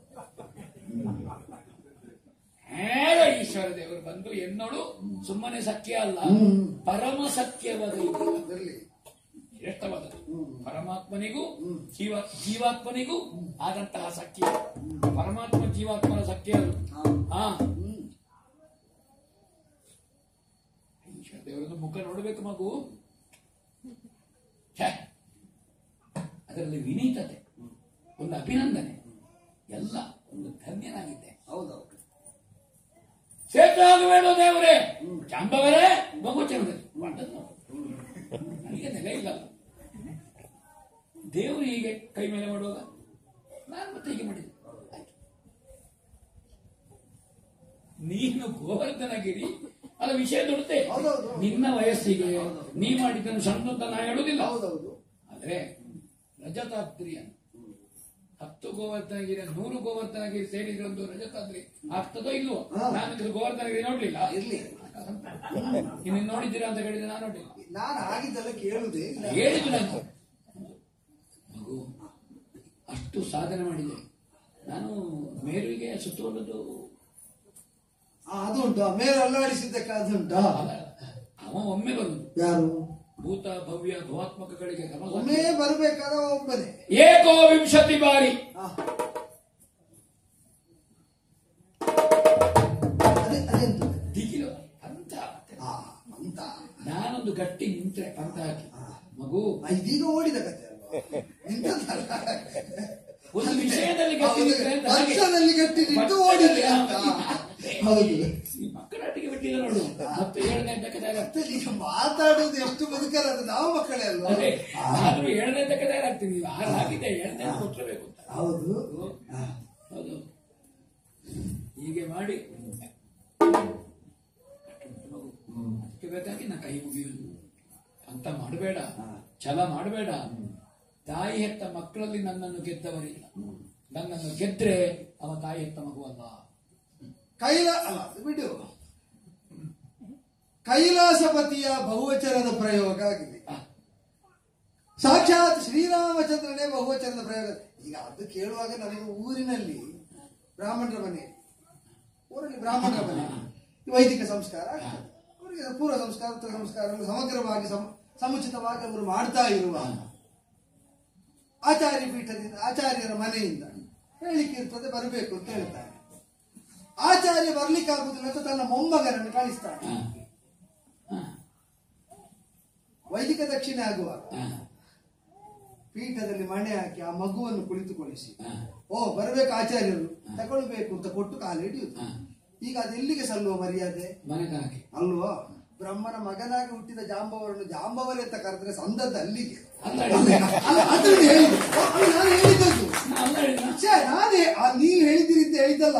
ಹೇಳ ಈಶ್ವರ ದೇವರು ಬಂದು ಎನ್ನೋಳು ಸುಮ್ಮನೆ ಸಖ್ಯ ಅಲ್ಲ, ಪರಮ ಸಖ್ಯವಾದ ಅದರಲ್ಲಿ ಶ್ರೇಷ್ಠವಾದ ಪರಮಾತ್ಮನಿಗೂ ಜೀವ ಜೀವಾತ್ಮನಿಗೂ ಆದಂತಹ ಸಖ್ಯ. ಪರಮಾತ್ಮ ಜೀವಾತ್ಮನ ಸಖ್ಯ ಅದು. ಹಾ, ಈಶ್ವರ ದೇವರನ್ನು ಮುಖ ನೋಡಬೇಕು ಮಗು. ಛೆ, ಅದರಲ್ಲಿ ವಿನೀತತೆ, ಒಂದು ಅಭಿನಂದನೆ, ಎಲ್ಲ ಒಂದು ಧನ್ಯನಾಗಿದ್ದೆ. ಹೌದೌದು. ಸೇತುವಾಗಬೇಡ ದೇವರೇ, ಜಾಂಬವರೇ ಬಹುವಚನದಲ್ಲಿ ನನಗೆ ನೆಲೆ ಇಲ್ಲ. ದೇವರು ಹೀಗೆ ಕೈ ಮೇಲೆ ಮಾಡುವಾಗ ನಾನು ಮತ್ತೆ ಹೀಗೆ ಮಾಡಿದೆ. ನೀನು ಗೋವರ್ಧನಗಿರಿ ಅಲ್ಲ, ವಿಷಯ ದೊಡ್ಡದೆ. ನಿನ್ನ ವಯಸ್ಸಿಗೆ ನೀ ಮಾಡಿದ್ದನ್ನು ಸಣ್ಣ ಅಂತ ನಾ ಹೇಳುವುದಿಲ್ಲ. ಆದ್ರೆ ರಜತಾದ್ರಿಯನ್ನು ಹತ್ತು ಗೋವರ್ಧನಗಿರಿ ನೂರು ಗೋವರ್ಧನಗಿರಿ ಸೇರಿದ್ರೆ ಒಂದು ರಜತಾದ್ರಿ ಆಗ್ತದೋ ಇಲ್ವೋ? ನಾನು ಗೋವರ್ಧನಗಿರಿ ನೋಡ್ಲಿಲ್ಲ. ಇರ್ಲಿ, ನೀವು ನೋಡಿದ್ದೀರಾ ಅಂತ ಹೇಳಿದ್ರೆ ನಾನು ನೋಡಿಲ್ಲ. ನಾನು ಆಗಿದ್ದೆಲ್ಲ ಕೇಳುದೇ ಹೇಳಿದ್ದು ನಾನು. ಮಗು ಅಷ್ಟು ಸಾಧನೆ ಮಾಡಿದೆ. ನಾನು ಮೇರುವಿಗೆ ಸುತ್ತುವಲ್ಲದು ಅದು ಉಂಟು, ಮೇಲೆ ಅಲ್ಲಾಡಿಸಿದ್ದಕ್ಕೆ ಅದುಂಟು. ಅವ ಒಮ್ಮೆ ಬರುದು. ಯಾರು? ಭೂತ ಭವ್ಯ ಭವಾತ್ಮಕಗಳಿಗೆ ಒಮ್ಮೆ ಬರಬೇಕಾದ ಒಬ್ಬನೇ ಏಕೋ ವಿಂಶತಿ ಬಾರಿ. ದಿಗಿಲು ಅಂತ ಅಂತ ನಾನೊಂದು ಗಟ್ಟಿ ನಿಂತ್ರೆ ಪಂತ ಹಾಕಿ ಮಗು ಇದೀಗ ಓಡಿದ ಕತೆ ಒಂದು ವಿಷಯದಲ್ಲಿ ಗಟ್ಟಿ ಪಕ್ಷದಲ್ಲಿ ಗಟ್ಟಿ ನಿಂತು ಓಡಿದೆ. ಹೌದು, ಮಕ್ಕಳಾಟಿಗೆ ಬಿಟ್ಟಿದೆ ನೋಡು. ಮತ್ತೆ ಏಳನೇ ತಕ್ಕದಾಗ ಈಗ ಮಾತಾಡುವುದು ಎಷ್ಟು ಬದುಕಲ್ಲ, ಅದು ನಾವು ಮಕ್ಕಳೇ ಅಲ್ವಾ? ಆದ್ರೂ ಏಳನೇ ತಕ್ಕದಾಗ ಆಗ್ತೀವಿ. ಆರು ಹಾಕಿದ್ದೆ, ಏಳನೇ ಕೊಟ್ಟಬೇಕು ಅಂತ. ಹೌದು ಹೌದು. ಹೀಗೆ ಮಾಡಿ ಅದಕ್ಕೆ ಬೇಕಾಗಿ ನಾ ಕೈ ಮುಗಿಯುವುದು ಅಂತ ಮಾಡಬೇಡ, ಛಲ ಮಾಡಬೇಡ. ತಾಯಿ ಹೆತ್ತ ಮಕ್ಕಳಲ್ಲಿ ನನ್ನನ್ನು ಗೆದ್ದವರಿಲ್ಲ. ನನ್ನನ್ನು ಗೆದ್ರೆ ಅವ ತಾಯಿ ಹೆತ್ತ ಮಗುವಲ್ಲ. ಕೈಲ ಅಲ್ಲ ಬಿಡು, ಕೈಲಾಸಪತಿಯ ಬಹುವಚನದ ಪ್ರಯೋಗ ಆಗಿದೆ. ಸಾಕ್ಷಾತ್ ಶ್ರೀರಾಮಚಂದ್ರನೇ ಬಹುವಚನದ ಪ್ರಯೋಗ. ಈಗ ಅದು ಕೇಳುವಾಗ ನನಗೆ ಊರಿನಲ್ಲಿ ಬ್ರಾಹ್ಮಣರ ಮನೆ, ಊರಲ್ಲಿ ಬ್ರಾಹ್ಮಣರ ಮನೆ ವೈದಿಕ ಸಂಸ್ಕಾರ, ಅವರಿಗೆ ಪೂರ್ವ ಸಂಸ್ಕಾರ ಉತ್ತರ ಸಂಸ್ಕಾರ ಸಮಗ್ರವಾಗಿ ಸಮುಚಿತವಾಗಿ ಅವರು ಮಾಡ್ತಾ ಇರುವ ಆಚಾರ್ಯ ಪೀಠದಿಂದ ಆಚಾರ್ಯರ ಮನೆಯಿಂದ ಹೇಳಿಕೆ ಇರ್ತದೆ, ಬರಬೇಕು ಅಂತ ಹೇಳ್ತಾರೆ. ಆಚಾರ್ಯ ಬರ್ಲಿಕ್ಕೆ ಆಗುದಿಲ್ಲ ಅಂತ ತನ್ನ ಮೊಮ್ಮಗನನ್ನು ಕಳಿಸ್ತಾನೆ. ವೈದಿಕ ದಕ್ಷಿಣೆ ಆಗುವಾಗ ಪೀಠದಲ್ಲಿ ಮಣೆ ಹಾಕಿ ಆ ಮಗುವನ್ನು ಕುಳಿತುಕೊಳಿಸಿ, ಓ ಬರಬೇಕು ಆಚಾರ್ಯರು ತಗೊಳ್ಬೇಕು ಅಂತ ಕೊಟ್ಟು ಕಾಲು ಹಿಡಿಯುತ್ತೆ. ಈಗ ಅದೆಲ್ಲಿಗೆ ಸಲ್ಲುವ ಮರ್ಯಾದೆ ಅಲ್ವಾ? ಬ್ರಹ್ಮನ ಮಗನಾಗಿ ಹುಟ್ಟಿದ ಜಾಂಬವರನ್ನು ಜಾಂಬವರೇ ಅಂತ ಕರೆದ್ರೆ ಸಂದದ್ದು ಅಲ್ಲಿಗೆ. ನಾನು ಹೇಳಿದ್ದದ್ದು ನಾನೇ, ನೀವು ಹೇಳಿದಿರಿ ಅಂತ ಹೇಳಿದ್ದಲ್ಲ.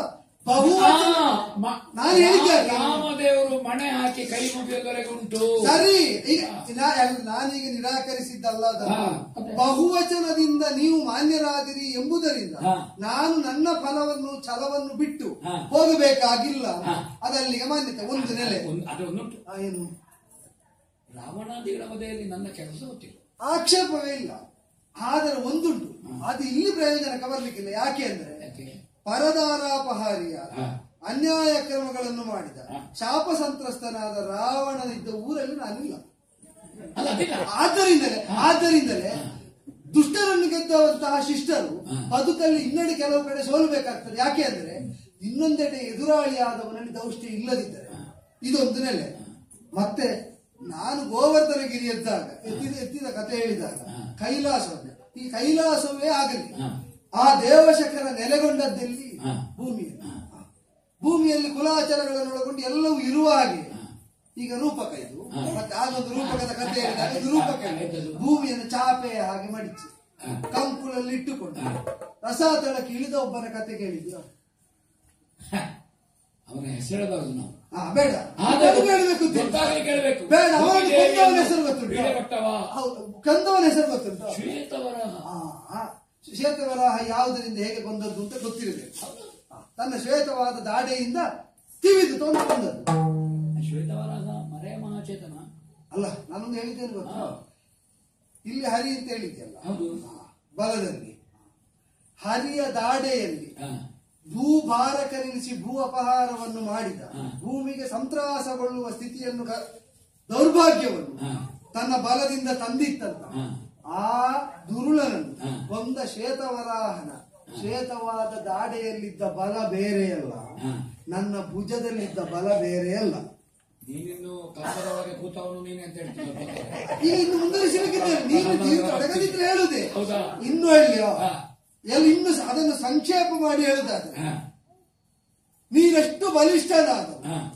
ನಾನು ಹೇಳಿದ್ದೆ ರಾಮದೇವರು ಮಣೆ ಹಾಕಿ ಕೈ ಮುಗಿಯುವವರೆಗೆ ಉಂಟು. ಸರಿ, ಈಗ ನಾನೀಗ ನಿರಾಕರಿಸಿದ್ದಲ್ಲ. ಬಹುವಚನದಿಂದ ನೀವು ಮಾನ್ಯರಾದಿರಿ ಎಂಬುದರಿಂದ ನಾನು ನನ್ನ ಫಲವನ್ನು ಛಲವನ್ನು ಬಿಟ್ಟು ಹೋಗಬೇಕಾಗಿಲ್ಲ. ಅದಲ್ಲಿಗೆ ಮಾನ್ಯತೆ ಒಂದು ನೆಲೆ. ಏನು ರಾವಣಾದಿಗಳ ವಧೆಯಲ್ಲಿ ನನ್ನ ಕೆಲಸ ಗೊತ್ತಿಲ್ಲ, ಆಕ್ಷೇಪವೇ ಇಲ್ಲ. ಆದರೆ ಒಂದುಂಟು, ಅದು ಇಲ್ಲಿ ಪ್ರಯೋಜನಕ್ಕೆ ಬರ್ಲಿಕ್ಕಿಲ್ಲ. ಯಾಕೆ ಅಂದ್ರೆ ಪರದಾರಾಪಹಾರಿಯ ಅನ್ಯಾಯ ಕ್ರಮಗಳನ್ನು ಮಾಡಿದ ಶಾಪ ಸಂತ್ರಸ್ತನಾದ ರಾವಣನಿದ್ದ ಊರಲ್ಲಿ ನಾನಿಲ್ಲ. ಆದ್ದರಿಂದಲೇ ಆದ್ದರಿಂದಲೇ ದುಷ್ಟರನ್ನು ಗೆದ್ದವಂತಹ ಶಿಷ್ಟರು ಬದುಕಲ್ಲಿ ಇನ್ನಡೆ ಕೆಲವು ಕಡೆ ಸೋಲಬೇಕಾಗ್ತದೆ. ಯಾಕೆ ಅಂದ್ರೆ ಇನ್ನೊಂದೆಡೆ ಎದುರಾಳಿಯಾದವನಲ್ಲಿ ದೌಷ್ಟ್ಯ ಇಲ್ಲದಿದ್ದರೆ ಇದೊಂದು ನೆಲೆ. ಮತ್ತೆ ನಾನು ಗೋವರ್ಧನಗಿರಿ ಎದ್ದಾಗ ಎತ್ತಿದ ಎತ್ತಿದ ಕಥೆ ಹೇಳಿದಾಗ ಕೈಲಾಸವೇ, ಈ ಕೈಲಾಸವೇ ಆಗಲಿ ಆ ದೇವಶಕರ ನೆಲೆಗೊಂಡದ್ದೆಲ್ಲಿ? ಭೂಮಿಯಲ್ಲಿ. ಭೂಮಿಯಲ್ಲಿ ಕುಲಾಚಾರಗಳನ್ನು ಒಳಗೊಂಡು ಎಲ್ಲವೂ ಇರುವ ಹಾಗೆ ಈಗ ರೂಪಕ ಇದು. ಮತ್ತೆ ಆಗೊಂದು ರೂಪಕದ ಕಥೆ ಹೇಳಿದಾಗ ಇದು ರೂಪಕ ಭೂಮಿಯನ್ನು ಚಾಪೆಯ ಹಾಗೆ ಮಡಿಚಿ ಕಂಕುಳಲ್ಲಿ ಇಟ್ಟುಕೊಂಡು ರಸಾತಳಕ್ಕೆ ಇಳಿದ ಒಬ್ಬನ ಕಥೆ ಕೇಳಿದ್ಯೋ? ಅವನ ಹೆಸರು ಹೇಳಬಾರದು ನಾವು. ಬೇಡ, ಹೇಳಬೇಕು ಬೇಡ. ಅವನಿಗೆ ಕಂದವನ ಹೆಸರು ಗೊತ್ತುಂಟು, ಕಂದವನ ಹೆಸರು ಗೊತ್ತುಂಟು. ಶ್ವೇತವರಾಹ. ಶ್ವೇತವರಾಹ ಯಾವುದರಿಂದ ಹೇಗೆ ಬಂದದ್ದು ಅಂತ ಗೊತ್ತಿರಬೇಕು. ತನ್ನ ಶ್ವೇತವಾದ ದಾಡೆಯಿಂದ ತಿವಿದು ತೊಂದು ಬಂದದ್ದು. ಶ್ವೇತವರಾಹ ಮರೆಯ ಮಹಾಚೇತನ ಅಲ್ಲ, ನಾನೊಂದು ಹೇಳಿದ್ದೇನೆ ಗೊತ್ತಾ? ಇಲ್ಲಿ ಹರಿ ಅಂತ ಹೇಳಿದ್ಯಲ್ಲ, ಹೌದು. ಬಲದಲ್ಲಿ ಹರಿಯ ದಾಡೆಯಲ್ಲಿ ಭೂಭಾರಕರೆನಿಸಿ ಭೂ ಅಪಹಾರವನ್ನು ಮಾಡಿದ, ಭೂಮಿಗೆ ಸಂತ್ರಾಸಗೊಳ್ಳುವ ಸ್ಥಿತಿಯನ್ನು ದೌರ್ಭಾಗ್ಯವನ್ನು ತನ್ನ ಬಲದಿಂದ ತಂದಿತ್ತಂತ ಆ ದುರುಳನನ್ನು ಕೊಂದ ಶ್ವೇತವರಾಹನ ಶ್ವೇತವಾದ ದಾಡೆಯಲ್ಲಿದ್ದ ಬಲ ಬೇರೆಯಲ್ಲ, ನನ್ನ ಭುಜದಲ್ಲಿದ್ದ ಬಲ ಬೇರೆಯಲ್ಲ. ನೀನಿನ್ನು ಕಾಮರವಾಗಿ ಕೂತವನು ನೀನೆ ಅಂತ ಹೇಳ್ತೀನಿ. ಈಗ ಇನ್ನು ಮುಂದುವರಿಸಲಿಕ್ಕಿದ್ದೇನೆ, ನೀನು ತೊಡಗದಿದ್ರೆ ಹೇಳುದೇ ಇನ್ನು ಹೇಳಿಯೋ ಎಲ್ಲ ಇನ್ನು ಅದನ್ನು ಸಂಕ್ಷೇಪ ಮಾಡಿ ಹೇಳುದಾದ್ರೆ, ನೀನೆಷ್ಟು ಬಲಿಷ್ಠನಾದ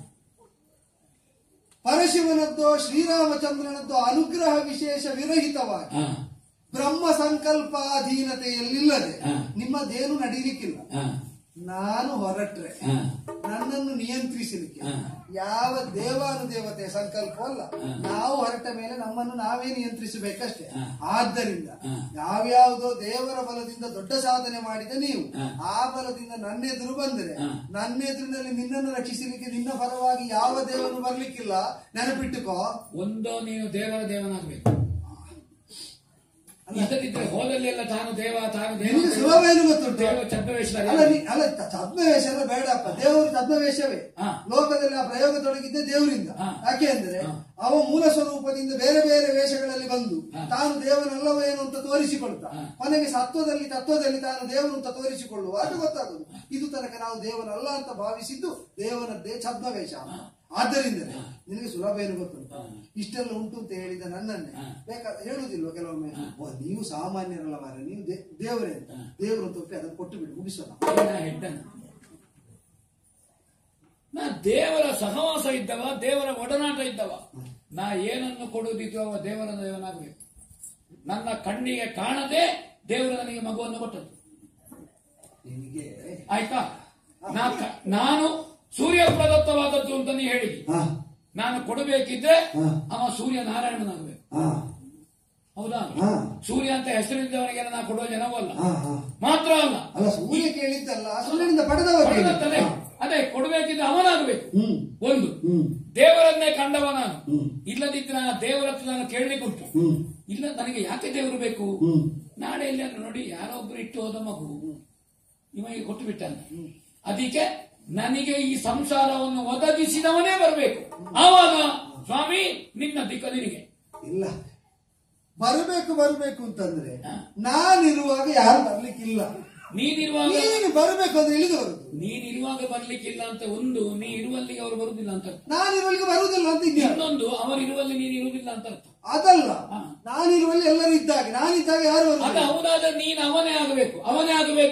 ಪರಶಿವನದ್ದೋ ಶ್ರೀರಾಮಚಂದ್ರನದ್ದೋ ಅನುಗ್ರಹ ವಿಶೇಷ ವಿರಹಿತವಾಗಿ ಬ್ರಹ್ಮ ಸಂಕಲ್ಪಾಧೀನತೆಯಲ್ಲಿಲ್ಲದೆ ನಿಮ್ಮದೇನು ನಡೀಲಿಕ್ಕಿಲ್ಲ. ನಾನು ಹೊರಟ್ರೆ ನನ್ನನ್ನು ನಿಯಂತ್ರಿಸಲಿಕ್ಕೆ ಯಾವ ದೇವಾನುದೇವತೆಯ ಸಂಕಲ್ಪವಲ್ಲ, ನಾವು ಹೊರಟ ಮೇಲೆ ನಮ್ಮನ್ನು ನಾವೇ ನಿಯಂತ್ರಿಸಬೇಕಷ್ಟೇ. ಆದ್ದರಿಂದ ಯಾವ್ಯಾವುದೋ ದೇವರ ಬಲದಿಂದ ದೊಡ್ಡ ಸಾಧನೆ ಮಾಡಿದ ನೀವು ಆ ಬಲದಿಂದ ನನ್ನೆದುರು ಬಂದರೆ ನನ್ನೆದುರಿನಲ್ಲಿ ನಿನ್ನನ್ನು ರಕ್ಷಿಸಲಿಕ್ಕೆ ನಿನ್ನ ಪರವಾಗಿ ಯಾವ ದೇವನು ಬರ್ಲಿಕ್ಕಿಲ್ಲ, ನೆನಪಿಟ್ಟುಕೋ. ಒಂದೋ ನೀನು ದೇವರ ದೇವನಾಗಬೇಕು, ಇಲ್ಲದಿದ್ರೆ ಹೋದಲ್ಲೆಲ್ಲ ತಾನು ದೇವ ತಾನು ದೇವ. ಸುಲಭವೇನು ಗೊತ್ತುಂಟು? ಛದ್ಮವೇಷ ಅಲ್ಲ, ಛದ್ಮವೇಷ ಎಲ್ಲ ಬೇಡಪ್ಪ, ದೇವರು ಛದ್ಮವೇಷವೇ. ಲೋಕದಲ್ಲಿ ಆ ಪ್ರಯೋಗ ತೊಡಗಿದ್ದೆ ದೇವರಿಂದ. ಯಾಕೆ ಅಂದ್ರೆ ಅವ ಮೂಲ ಸ್ವರೂಪದಿಂದ ಬೇರೆ ಬೇರೆ ವೇಷಗಳಲ್ಲಿ ಬಂದು ತಾನು ದೇವನಲ್ಲವೇನು ಅಂತ ತೋರಿಸಿಕೊಳ್ತಾ ಕೊನೆಗೆ ಸತ್ವದಲ್ಲಿ ತತ್ವದಲ್ಲಿ ತಾನು ದೇವನು ಅಂತ ತೋರಿಸಿಕೊಳ್ಳುವ ಅದು ಗೊತ್ತಾಗುದು. ಇದು ತನಕ ನಾವು ದೇವನಲ್ಲ ಅಂತ ಭಾವಿಸಿದ್ದು ದೇವನದ್ದೇ ಛದ್ಮವೇಷ. ಆದ್ದರಿಂದ ನಿನಗೆ ಸುಲಭ ಏನು ಗೊತ್ತುಂಟು? ಇಷ್ಟೆಲ್ಲ ಉಂಟು ಅಂತ ಹೇಳಿದ ನನ್ನನ್ನೇ ಬೇಕಾದ ಹೇಳುವುದಿಲ್ವ ಕೆಲವೊಮ್ಮೆ, ನೀವು ಸಾಮಾನ್ಯರಲ್ಲ ಮಾರ, ನೀವು ದೇವರೇ ಅಂತ ದೇವರು ತಪ್ಪಿ ಅದನ್ನು ಕೊಟ್ಟು ಬಿಡು, ಮುಗಿಸೋಣ. ನಾ ದೇವರ ಸಹವಾಸ ಇದ್ದವ, ದೇವರ ಒಡನಾಟ ಇದ್ದವ, ನಾ ಏನನ್ನು ಕೊಡುವುದಿದ್ದು ಅವ ದೇವರ ದೇವನಾಗಬೇಕು. ನನ್ನ ಕಣ್ಣಿಗೆ ಕಾಣದೆ ದೇವರು ನನಗೆ ಮಗುವನ್ನು ಕೊಟ್ಟದ್ದು. ನಿನಗೆ ಆಯ್ತಾ? ನಾನು ಸೂರ್ಯ ಪ್ರದತ್ತವಾದದ್ದು ಅಂತ ನೀ ಹೇಳಿದಿ. ನಾನು ಕೊಡಬೇಕಿದ್ರೆ ಅವ ಸೂರ್ಯ ನಾರಾಯಣನಾಗಬೇಕು. ಹೌದಾ? ಸೂರ್ಯ ಅಂತ ಹೆಸರಿದ್ದವನಿಗೆ ನಾ ಕೊಡುವ ಜನವಲ್ಲ. ಮಾತ್ರ ಅಲ್ಲ, ಅಲ್ಲ ಸೂರ್ಯ ಕೇಳಿದ್ದಲ್ಲ, ಸೂರ್ಯನಿಂದ ಪಡೆದವೇ. ಅದೇ ಕೊಡಬೇಕಿದ್ರೆ ಅವನಾಗಬೇಕು. ಒಂದು ದೇವರನ್ನೇ ಕಂಡವ ನಾನು. ಇಲ್ಲದಿದ್ರೆ ನಾನು ದೇವರ ಹತ್ರ ನಾನು ಕೇಳಲಿಕ್ಕೆ ಉಂಟು. ಇಲ್ಲ ನನಗೆ ಯಾಕೆ ದೇವರು ಬೇಕು? ನಾಳೆ ಇಲ್ಲಿ ನೋಡಿ ಯಾರೊಬ್ರು ಇಟ್ಟು ಹೋದ ಮಗು ಇವನಿಗೆ ಕೊಟ್ಟು ಬಿಟ್ಟಾನೆ. ಅದಕ್ಕೆ ನನಗೆ ಈ ಸಂಸಾರವನ್ನು ಒದಗಿಸಿದವನೇ ಬರಬೇಕು. ಆವಾಗ ಸ್ವಾಮಿ ನಿನ್ನ ದಿಕ್ಕ ನಿನಗೆ ಇಲ್ಲ. ಬರಬೇಕು ಬರಬೇಕು ಅಂತಂದ್ರೆ ನಾನಿರುವಾಗ ಯಾರು ಬರ್ಲಿಕ್ಕಿಲ್ಲ. ನೀನಿರುವಾಗ ನೀನು ಬರಬೇಕು ಅಂದ್ರೆ ಇಳಿದವರು. ನೀನಿರುವಾಗ ಬರ್ಲಿಕ್ಕಿಲ್ಲ ಅಂತ ಒಂದು, ನೀ ಇರುವಲ್ಲಿಗೆ ಅವರು ಬರುದಿಲ್ಲ ಅಂತ. ನಾನಿರುವಲ್ಲಿಗೆ ಬರುವುದಿಲ್ಲ ಅಂತ. ಇನ್ನೊಂದು, ಅವರು ಇರುವಲ್ಲಿ ನೀನು ಇರುವುದಿಲ್ಲ ಅಂತ ಅರ್ಥ. ಅದಲ್ಲ, ನಾನಿರುವಲ್ಲಿ ಎಲ್ಲರೂ ಇದ್ದಾಗ ನಾನಿದ್ದಾಗ ಯಾರು ಅದು ಹೌದಾದ್ರೆ ನೀನು ಅವನೇ ಆಗಬೇಕು. ಅವನೇ ಆಗಬೇಕು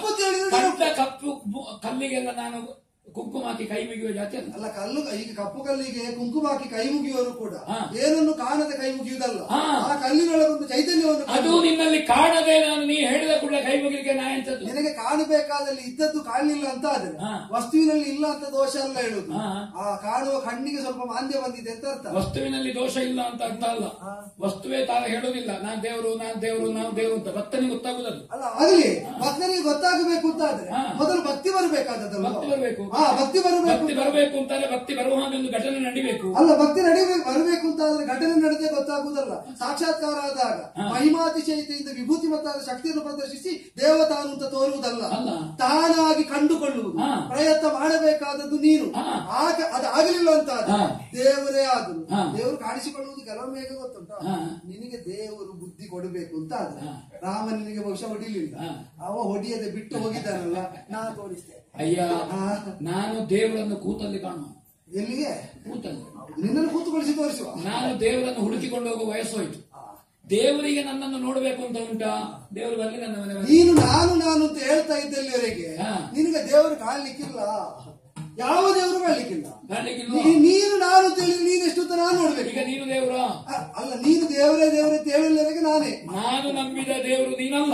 ಅಂತ ಕಪ್ಪು ಕಲ್ಲಿಗೆಲ್ಲ ನಾನು ಕುಂಕುಮ ಹಾಕಿ ಕೈ ಮುಗಿಯುವ ಜಾತಿ ಅಲ್ಲ. ಅಲ್ಲ, ಕಲ್ಲು ಈಗ ಕಪ್ಪು ಕಲ್ಲಿಗೆ ಕುಂಕುಮ ಹಾಕಿ ಕೈ ಮುಗಿಯುವರು ಕೂಡ ಏನನ್ನು ಕಾಣದೆ ಕೈ ಮುಗಿಯುವುದಲ್ಲ. ಆ ಕಲ್ಲಿನೊಳಗೊಂದು ಚೈತನ್ಯವನ್ನು ಅದು ನಿನ್ನಲ್ಲಿ ಕಾಣದೆ ನಾನು ನೀ ಹೇಳಿದ ಕೂಡಲೇ ಕೈ ಮುಗಿಲಿಕ್ಕೆ ನಾ ಎಂತದ್ದು? ನಿನಗೆ ಕಾಣಬೇಕಾದಲ್ಲಿ ಇದ್ದದ್ದು ಕಾಣಲಿಲ್ಲ ಅಂತ ಆದ್ರೆ ವಸ್ತುವಿನಲ್ಲಿ ಇಲ್ಲ ಅಂತ ದೋಷ ಅಲ್ಲ ಹೇಳುದು. ಆ ಕಾಣುವ ಕಣ್ಣಿಗೆ ಸ್ವಲ್ಪ ಮಾಂದ್ಯ ಬಂದಿದೆ ಅಂತ ಅರ್ಥ. ವಸ್ತುವಿನಲ್ಲಿ ದೋಷ ಇಲ್ಲ ಅಂತ ಅರ್ಥ ಅಲ್ಲ. ವಸ್ತುವೇ ತಾನು ಹೇಳುದಿಲ್ಲ ನಾನ್ ದೇವರು ನಾನ್ ದೇವರು ನಾವು ದೇವರು ಅಂತ. ಭಕ್ತನಿಗೆ ಗೊತ್ತಾಗುದಲ್ಲ. ಅಲ್ಲ, ಆಗ್ಲಿ ಭಕ್ತನಿಗೆ ಗೊತ್ತಾಗಬೇಕು ಅಂತ ಆದ್ರೆ ಮೊದಲು ಭಕ್ತಿ ಬರಬೇಕಾದದ್ದು. ಭಕ್ತಿ ಬರಬೇಕು. ಭಕ್ತಿ ಬರಬೇಕು. ಭಕ್ತಿ ಬರಬೇಕು ಅಂತಾರೆ ಭಕ್ತಿ ಬರುವ ಹಾಗೆ ಒಂದು ಘಟನೆ ನಡಿಬೇಕು. ಅಲ್ಲ, ಭಕ್ತಿ ನಡಿಬೇಕು ಬರಬೇಕು ಅಂತ ಆದ್ರೆ ಘಟನೆ ನಡೆದೇ ಗೊತ್ತಾಗುವುದಲ್ಲ. ಸಾಕ್ಷಾತ್ಕಾರ ಆದಾಗ ಮಹಿಮಾತಿಶಯತೆಯಿಂದ ವಿಭೂತಿ ಮತ್ತಾದ ಶಕ್ತಿಯನ್ನು ಪ್ರದರ್ಶಿಸಿ ದೇವತಾನು ಅಂತ ತೋರುವುದಲ್ಲ, ತಾನಾಗಿ ಕಂಡುಕೊಳ್ಳುವುದು. ಪ್ರಯತ್ನ ಮಾಡಬೇಕಾದದ್ದು ನೀನು. ಅದಾಗಲಿಲ್ಲ ಅಂತ ಆದ್ರೆ ದೇವರೇ ಆದ್ರು. ದೇವರು ಕಾಣಿಸಿಕೊಳ್ಳುವುದು ಕೆಲವೊಮ್ಮೆ ಹೇಗೆ ಗೊತ್ತುಂಟ? ನಿನಗೆ ದೇವರು ಬುದ್ಧಿ ಕೊಡಬೇಕು ಅಂತ ಆದ್ರೆ ರಾಮ ನಿನಗೆ ಬಹುಶಃ ಹೊಡಿಲಿಲ್ಲ, ಅವ ಹೊಡಿಯದೆ ಬಿಟ್ಟು ಹೋಗಿದ್ದಾನಲ್ಲ, ನಾ ತೋರಿಸ್ತೇನೆ. ಅಯ್ಯ, ನಾನು ದೇವರನ್ನು ಕೂತಲ್ಲಿ ಕಾಣುವ. ಎಲ್ಲಿಗೆ? ಕೂತಲ್ಲಿ. ನಿನ್ನನ್ನು ಕೂತುಗೊಳಿಸಿ ತೋರಿಸುವ. ನಾನು ದೇವರನ್ನು ಹುಡುಕಿಕೊಂಡು ಹೋಗುವ ವಯಸ್ಸು ಹೋಯ್ತು. ದೇವರಿಗೆ ನನ್ನನ್ನು ನೋಡಬೇಕು ಅಂತ ಉಂಟಾ? ದೇವರು ಬರಲಿ ನನ್ನ ಮನೆ. ನೀನು ನಾನು ನಾನು ಅಂತ ಹೇಳ್ತಾ ಇದ್ದಲ್ಲಿವರೆಗೆ ನಿನಗೆ ದೇವರು ಕಾಣ್ಲಿಕ್ಕಿಲ್ಲ. ಯಾವ ದೇವರು ಕಾಣ್ಲಿಕ್ಕಿಲ್ಲ. ನೀನು ನಾನು ಅಂತ ಹೇಳಿ ನೀನೆಷ್ಟು ಅಂತ ನಾನು ನೋಡ್ಬೇಕು. ಈಗ ನೀನು ದೇವರ ಅಲ್ಲ, ನೀನು ದೇವರೇ ದೇವರೇ ಅಂತ ಹೇಳಿಲ್ಲವರೆಗೆ ನಾನೇ. ನಾನು ನಂಬಿದ ದೇವರು ನೀನಲ್ಲ.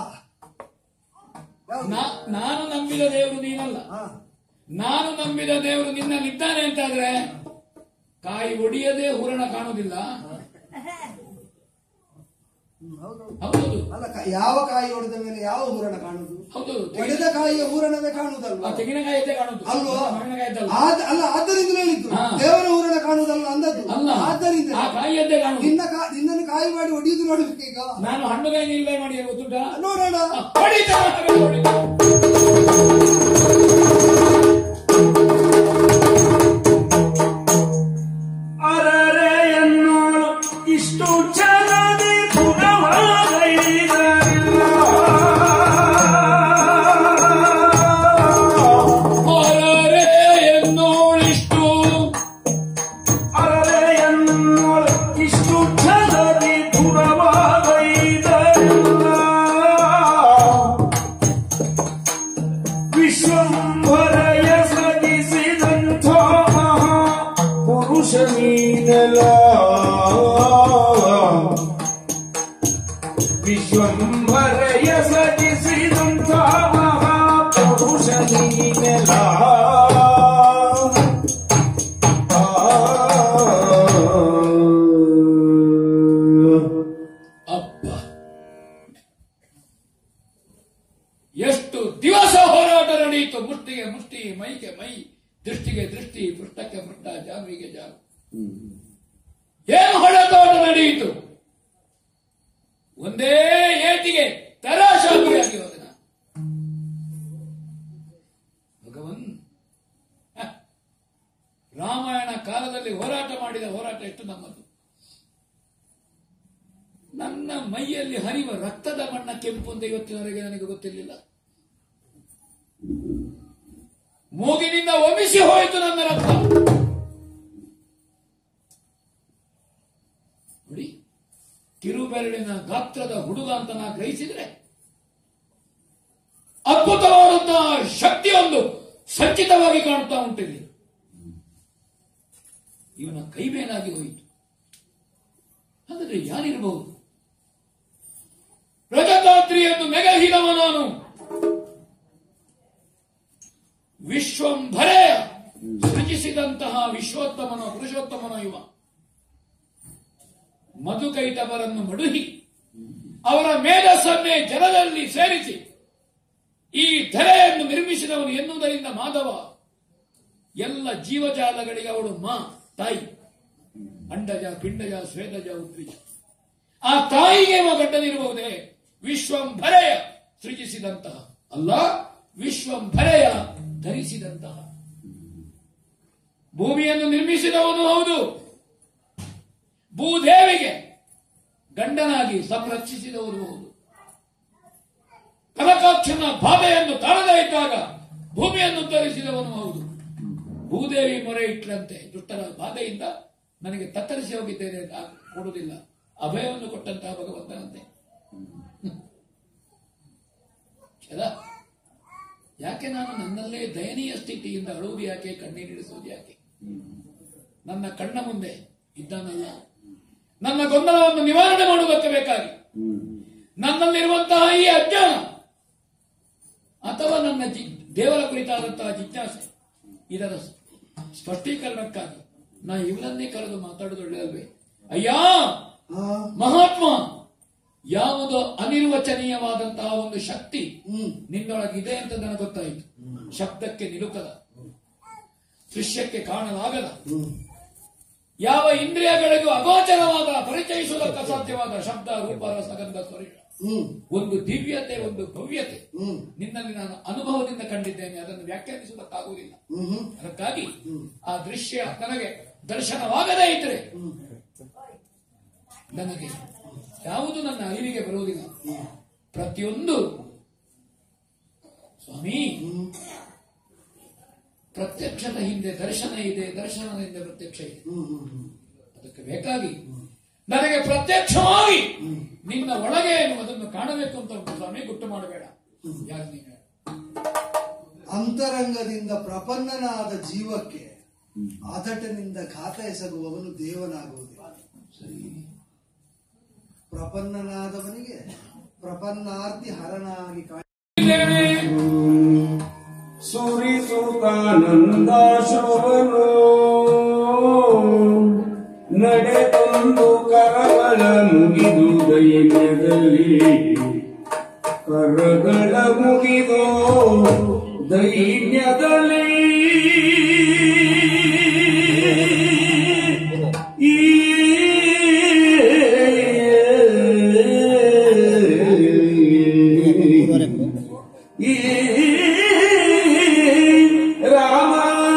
ನಾನು ನಂಬಿದ ದೇವರು ನೀನಲ್ಲ. ನಾನು ನಂಬಿದ ದೇವರು ನಿನ್ನಲ್ಲಿದ್ದಾನೆ ಅಂತಾದ್ರೆ ಕಾಯಿ ಒಡಿಯದೆ ಹೂರಣ ಕಾಣುವುದಿಲ್ಲ. ಹೌದು. ಅಲ್ಲ, ಯಾವ ಕಾಯಿ ಹೊಡೆದ ಮೇಲೆ ಯಾವ ಹೂರಣ ಕಾಣುದು? ಹೌದು, ಒಡೆದ ಕಾಯಿಯ ಹೂರಣವೇ ಕಾಣುವುದಲ್ವಾ? ತೆಂಗಿನಕಾಯಿಯೇ ಕಾಣುದು ಅಲ್ವಾ? ಮಾವಿನಕಾಯಿದ್ದಲ್ಲ. ಅಲ್ಲ, ಆದ್ದರಿಂದ ಹೇಳಿದ್ದು ದೇವರ ಹೂರಣ ಕಾಣುವುದಲ್ಲ ಅಂದದ್ದು. ಆದ್ದರಿಂದ ಆ ಕಾಯಿಯದ್ದೇ ಕಾಣುದು. ನಿನ್ನ ನಿನ್ನನ್ನು ಕಾಯಿ ಮಾಡಿ ಹೊಡೆಯುದು ನೋಡ್ಬೇಕು. ಈಗ ನಾನು ಹಣ್ಣುಗಾಯಿ ನಿಲ್ವೆ ಮಾಡಿ ಗೊತ್ತುಂಟ ನೋಡೋಣ. ಅರರೆಯನ್ನು ಇಷ್ಟು ಚೆನ್ನಾಗಿ ಪುನವಾಗೈದರಿಲ್ಲ. ಅರರೆಯನ್ನೋಳಿಷ್ಟು ಅರರೆಯನ್ನೋಳು ಇಷ್ಟು ಚೆನ್ನಾಗಿ ಪುನವಾಗೈದರಿಲ್ಲ. ವಿಶ್ವಂಭರಯ ಸಗಿಸಿದಂಥ ಪುರುಷ ನೀನಲ. ವಿಶ್ವಂಭರಯ ಸಗಿಸಿದಂಥ ಮಹಾಪುರುಷ ನೀನಲ. ಅಪ್ಪ, ಎಷ್ಟು ದಿವಸ ಹೋರಾಟ ನಡೆಯಿತು. ಮುಷ್ಟಿಗೆ ಮುಷ್ಟಿ, ಮೈಗೆ ಮೈ, ದೃಷ್ಟಿಗೆ ದೃಷ್ಟಿ, ಪೃಷ್ಠಕ್ಕೆ ಪೃಷ್ಠ, ಜಾವಿಗೆ ಜಾವು. ಏನು ಹೊಡೆತೋಟ ನಡೆಯಿತು. ಒಂದೇ ಏಟಿಗೆ ತರಾಶಾಗಿಯಾಗಿ ಹೋದನ ಭಗವನ್. ರಾಮಾಯಣ ಕಾಲದಲ್ಲಿ ಹೋರಾಟ ಮಾಡಿದ ಹೋರಾಟ ಎಷ್ಟು ನಮ್ಮದು. ನನ್ನ ಮೈಯಲ್ಲಿ ಹರಿಯುವ ರಕ್ತದ ಬಣ್ಣ ಕೆಂಪು ಅಂತ ಇವತ್ತಿನವರೆಗೆ ನನಗೆ ಗೊತ್ತಿರಲಿಲ್ಲ. ಮೂಗಿನಿಂದ ಒಮಿಸಿ ಹೋಯಿತು ನನ್ನ ರಕ್ತ. ನೋಡಿ, ಕಿರುಬೆರಳಿನ ಗಾತ್ರದ ಹುಡುಗ ಅಂತ ನಾ ಗ್ರಹಿಸಿದ್ರೆ ಅದ್ಭುತವಾದಂತಹ ಶಕ್ತಿಯೊಂದು ಸಂಚಿತವಾಗಿ ಕಾಣುತ್ತಾ ಉಂಟಿದೆ. ಇವನ ಕೈಬೇನಾಗಿ ಹೋಯಿತು. ಹಾಗಾದ್ರೆ ಯಾರಿರಬಹುದು? ರಜತಾತ್ರಿಯನ್ನು ಮೆಗಹಿದವ ನಾನು. ವಿಶ್ವಂಭರೆಯ ಸೃಜಿಸಿದಂತಹ ವಿಶ್ವೋತ್ತಮನೋ ಪುರುಷೋತ್ತಮನೋ ಇವ. ಮಧುಕೈಟವರನ್ನು ಮಡುಹಿ ಅವರ ಮೇಧಸ್ಸನ್ನೇ ಜಲದಲ್ಲಿ ಸೇರಿಸಿ ಈ ಧರೆಯನ್ನು ನಿರ್ಮಿಸಿದವನು ಎನ್ನುವುದರಿಂದ ಮಾಧವ. ಎಲ್ಲ ಜೀವಜಾಲಗಳಿಗೆ ಅವಳು ಮಾ, ತಾಯಿ. ಅಂಡಜ, ಪಿಂಡಜ, ಸ್ವೇದಜ, ಉದ್ವಿಜ. ಆ ತಾಯಿಗೆ ಗಡ್ಡನಿರಬಹುದೇ? ವಿಶ್ವಂಭರೆಯ ಸೃಜಿಸಿದಂತಹ ಅಲ್ಲ, ವಿಶ್ವಂಭರೆಯ ಧರಿಸಿದಂತಹ. ಭೂಮಿಯನ್ನು ನಿರ್ಮಿಸಿದವನು ಹೌದು. ಭೂದೇವಿಗೆ ಗಂಡನಾಗಿ ಸಂರಕ್ಷಿಸಿದವನು ಹೌದು. ಕನಕಾಕ್ಷನ ಬಾಧೆಯನ್ನು ತಾಳದೇ ಇದ್ದಾಗ ಭೂಮಿಯನ್ನು ತರಿಸಿದವನು ಹೌದು. ಭೂದೇವಿ ಮೊರೆ ಇಟ್ಟಂತೆ ದುಷ್ಟರ ಬಾಧೆಯಿಂದ ನನಗೆ ತತ್ತರಿಸಿ ಹೋಗಿದ್ದೇನೆ ಕೊಡುವುದಿಲ್ಲ, ಅಭಯವನ್ನು ಕೊಟ್ಟಂತಹ ಭಗವಂತನಂತೆ. ಯಾಕೆ ನಾನು ನನ್ನಲ್ಲೇ ದಯನೀಯ ಸ್ಥಿತಿಯಿಂದ ಅಳುವುದು ಯಾಕೆ, ಕಣ್ಣೀರಿಡಿಸುವುದು ಯಾಕೆ? ನನ್ನ ಕಣ್ಣ ಮುಂದೆ ಇದ್ದಾನಲ್ಲ, ನನ್ನ ಗೊಂದಲವನ್ನು ನಿವಾರಣೆ ಮಾಡುವುದಕ್ಕೆ ಬೇಕಾಗಿ ನನ್ನಲ್ಲಿರುವಂತಹ ಈ ಅಜ್ಞಾನ ಅಥವಾ ನನ್ನ ದೇವರ ಕುರಿತಾದಂತಹ ಜಿಜ್ಞಾಸೆ, ಇದರ ಸ್ಪಷ್ಟೀಕರಣಕ್ಕಾಗಿ ನಾ ಇವರನ್ನೇ ಕರೆದು ಮಾತಾಡುವುದು ಒಳ್ಳೆಯಲ್ವೇ? ಅಯ್ಯ ಮಹಾತ್ಮ, ಯಾವುದೋ ಅನಿರ್ವಚನೀಯವಾದಂತಹ ಒಂದು ಶಕ್ತಿ ನಿನ್ನೊಳಗಿದೆ ಅಂತ ನನಗೆ ಗೊತ್ತಾಯಿತು. ಶಬ್ದಕ್ಕೆ ನಿಲುಕದ, ದೃಶ್ಯಕ್ಕೆ ಕಾಣಲಾಗದ, ಯಾವ ಇಂದ್ರಿಯಗಳಿಗೂ ಅಗೋಚರವಾದ, ಪರಿಚಯಿಸುವುದಕ್ಕೆ ಅಸಾಧ್ಯವಾದ ಶಬ್ದ, ರೂಪ, ರಸಗಂಧ, ಸ್ವರ, ಒಂದು ದಿವ್ಯತೆ, ಒಂದು ಭವ್ಯತೆ ನಿನ್ನಲ್ಲಿ ನಾನು ಅನುಭವದಿಂದ ಕಂಡಿದ್ದೇನೆ. ಅದನ್ನು ವ್ಯಾಖ್ಯಾನಿಸುವುದಕ್ಕಾಗುವುದಿಲ್ಲ. ಅದಕ್ಕಾಗಿ ಆ ದೃಶ್ಯ ನನಗೆ ದರ್ಶನವಾಗದೇ ಇದ್ರೆ ನನಗೆ ಯಾವುದು ನನ್ನ ಅರಿವಿಗೆ ಬರುವುದಿಲ್ಲ. ಪ್ರತಿಯೊಂದು ಸ್ವಾಮಿ, ಪ್ರತ್ಯಕ್ಷದ ಹಿಂದೆ ದರ್ಶನ ಇದೆ, ದರ್ಶನದ ಹಿಂದೆ ಪ್ರತ್ಯಕ್ಷ ಇದೆ. ಅದಕ್ಕೆ ಬೇಕಾಗಿ ನನಗೆ ಪ್ರತ್ಯಕ್ಷವಾಗಿ ನಿನ್ನ ಒಳಗೆ ಎನ್ನುವುದನ್ನು ಕಾಣಬೇಕು ಅಂತ ಉಂಟು ಸ್ವಾಮಿ. ಗುಟ್ಟು ಮಾಡಬೇಡ. ಯಾರು ನೀನು? ಅಂತರಂಗದಿಂದ ಪ್ರಪನ್ನನಾದ ಜೀವಕ್ಕೆ ಆದಟನಿಂದ ಘಾತ ಎಸಗುವವನು ದೇವನಾಗುವುದಿಲ್ಲ. ಸರಿ. ಪ್ರಪನ್ನನಾದವನಿಗೆ ಪ್ರಪನ್ನಾರ್ತಿ ಹರನಾಗಿ ಕಾಣ ಸುರಿಸುತ್ತಾನಂದಾಶ್ರವನು ನಡೆದೊಂದು ಕರವಲ ಮುಗಿದು ದೈನ್ಯದ ಕರಗಳ ಮುಗಿದೋ ದೈನ್ಯದಲ್ಲಿ ಈ ರಾಮ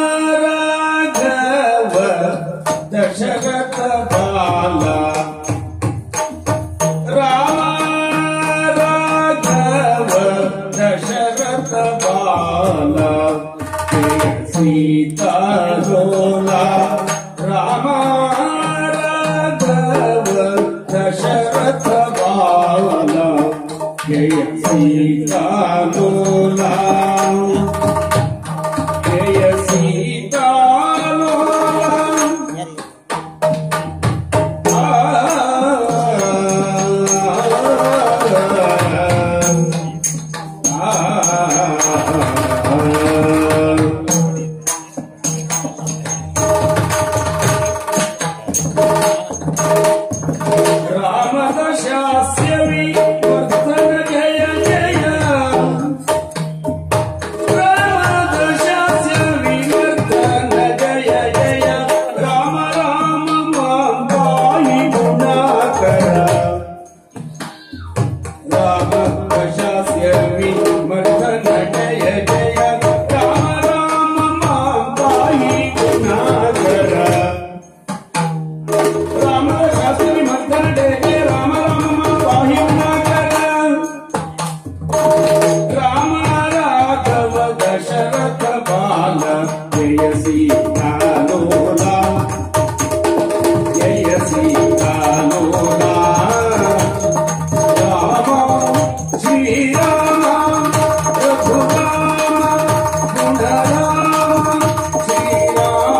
ರಾಘವ ದಶರಥ ಬಾಲ ರಾಮ ರಾಘವ ದಶರಥ ಬಾಲ ಸೀತಾರೋಲ ರಾಮ ರಾಘವ ದಶರಥ ಬಾಲ ಜಯ ಸೀತಾರೋಲ ಜಯ ಸೀತಾರೋಲ ರಾಮದಶಾಸ್ಯವಿ ವರ್ಧನ ಜಯ ಜಯ ರಾಮದಶಾಸ್ಯವಿ ವರ್ಧನ ಜಯ ಜಯ ರಾಮ ರಾಮ ಮಾಂಬಾಯಿ ಗುಣಾಕರ ರಾಮದಶಾಸ್ಯವಿ ವರ್ಧನ ಜಯ ಜಯ ರಾಮ ರಾಮ ಮಾಂಬಾಯಿ ಗುಣಾಕರ ರಾಮ ಶಾಸ್ತ್ರಿ ಮರ್ದನ ಜಯ ರಾಮ ರಾಮ ಪಾಹಿ ಗುಣಾಕರ ರಾಮ ರಾಘವ ದಶರಥ ಬಾಲ ಜಯ ಸೀತಾಲೋಲ ಜಯ ಸೀತಾಲೋಲ ರಾಮ ಶ್ರೀರಾಮ ರಘುರಾಮ ಗುಣರಾಮ ಶ್ರೀರಾಮ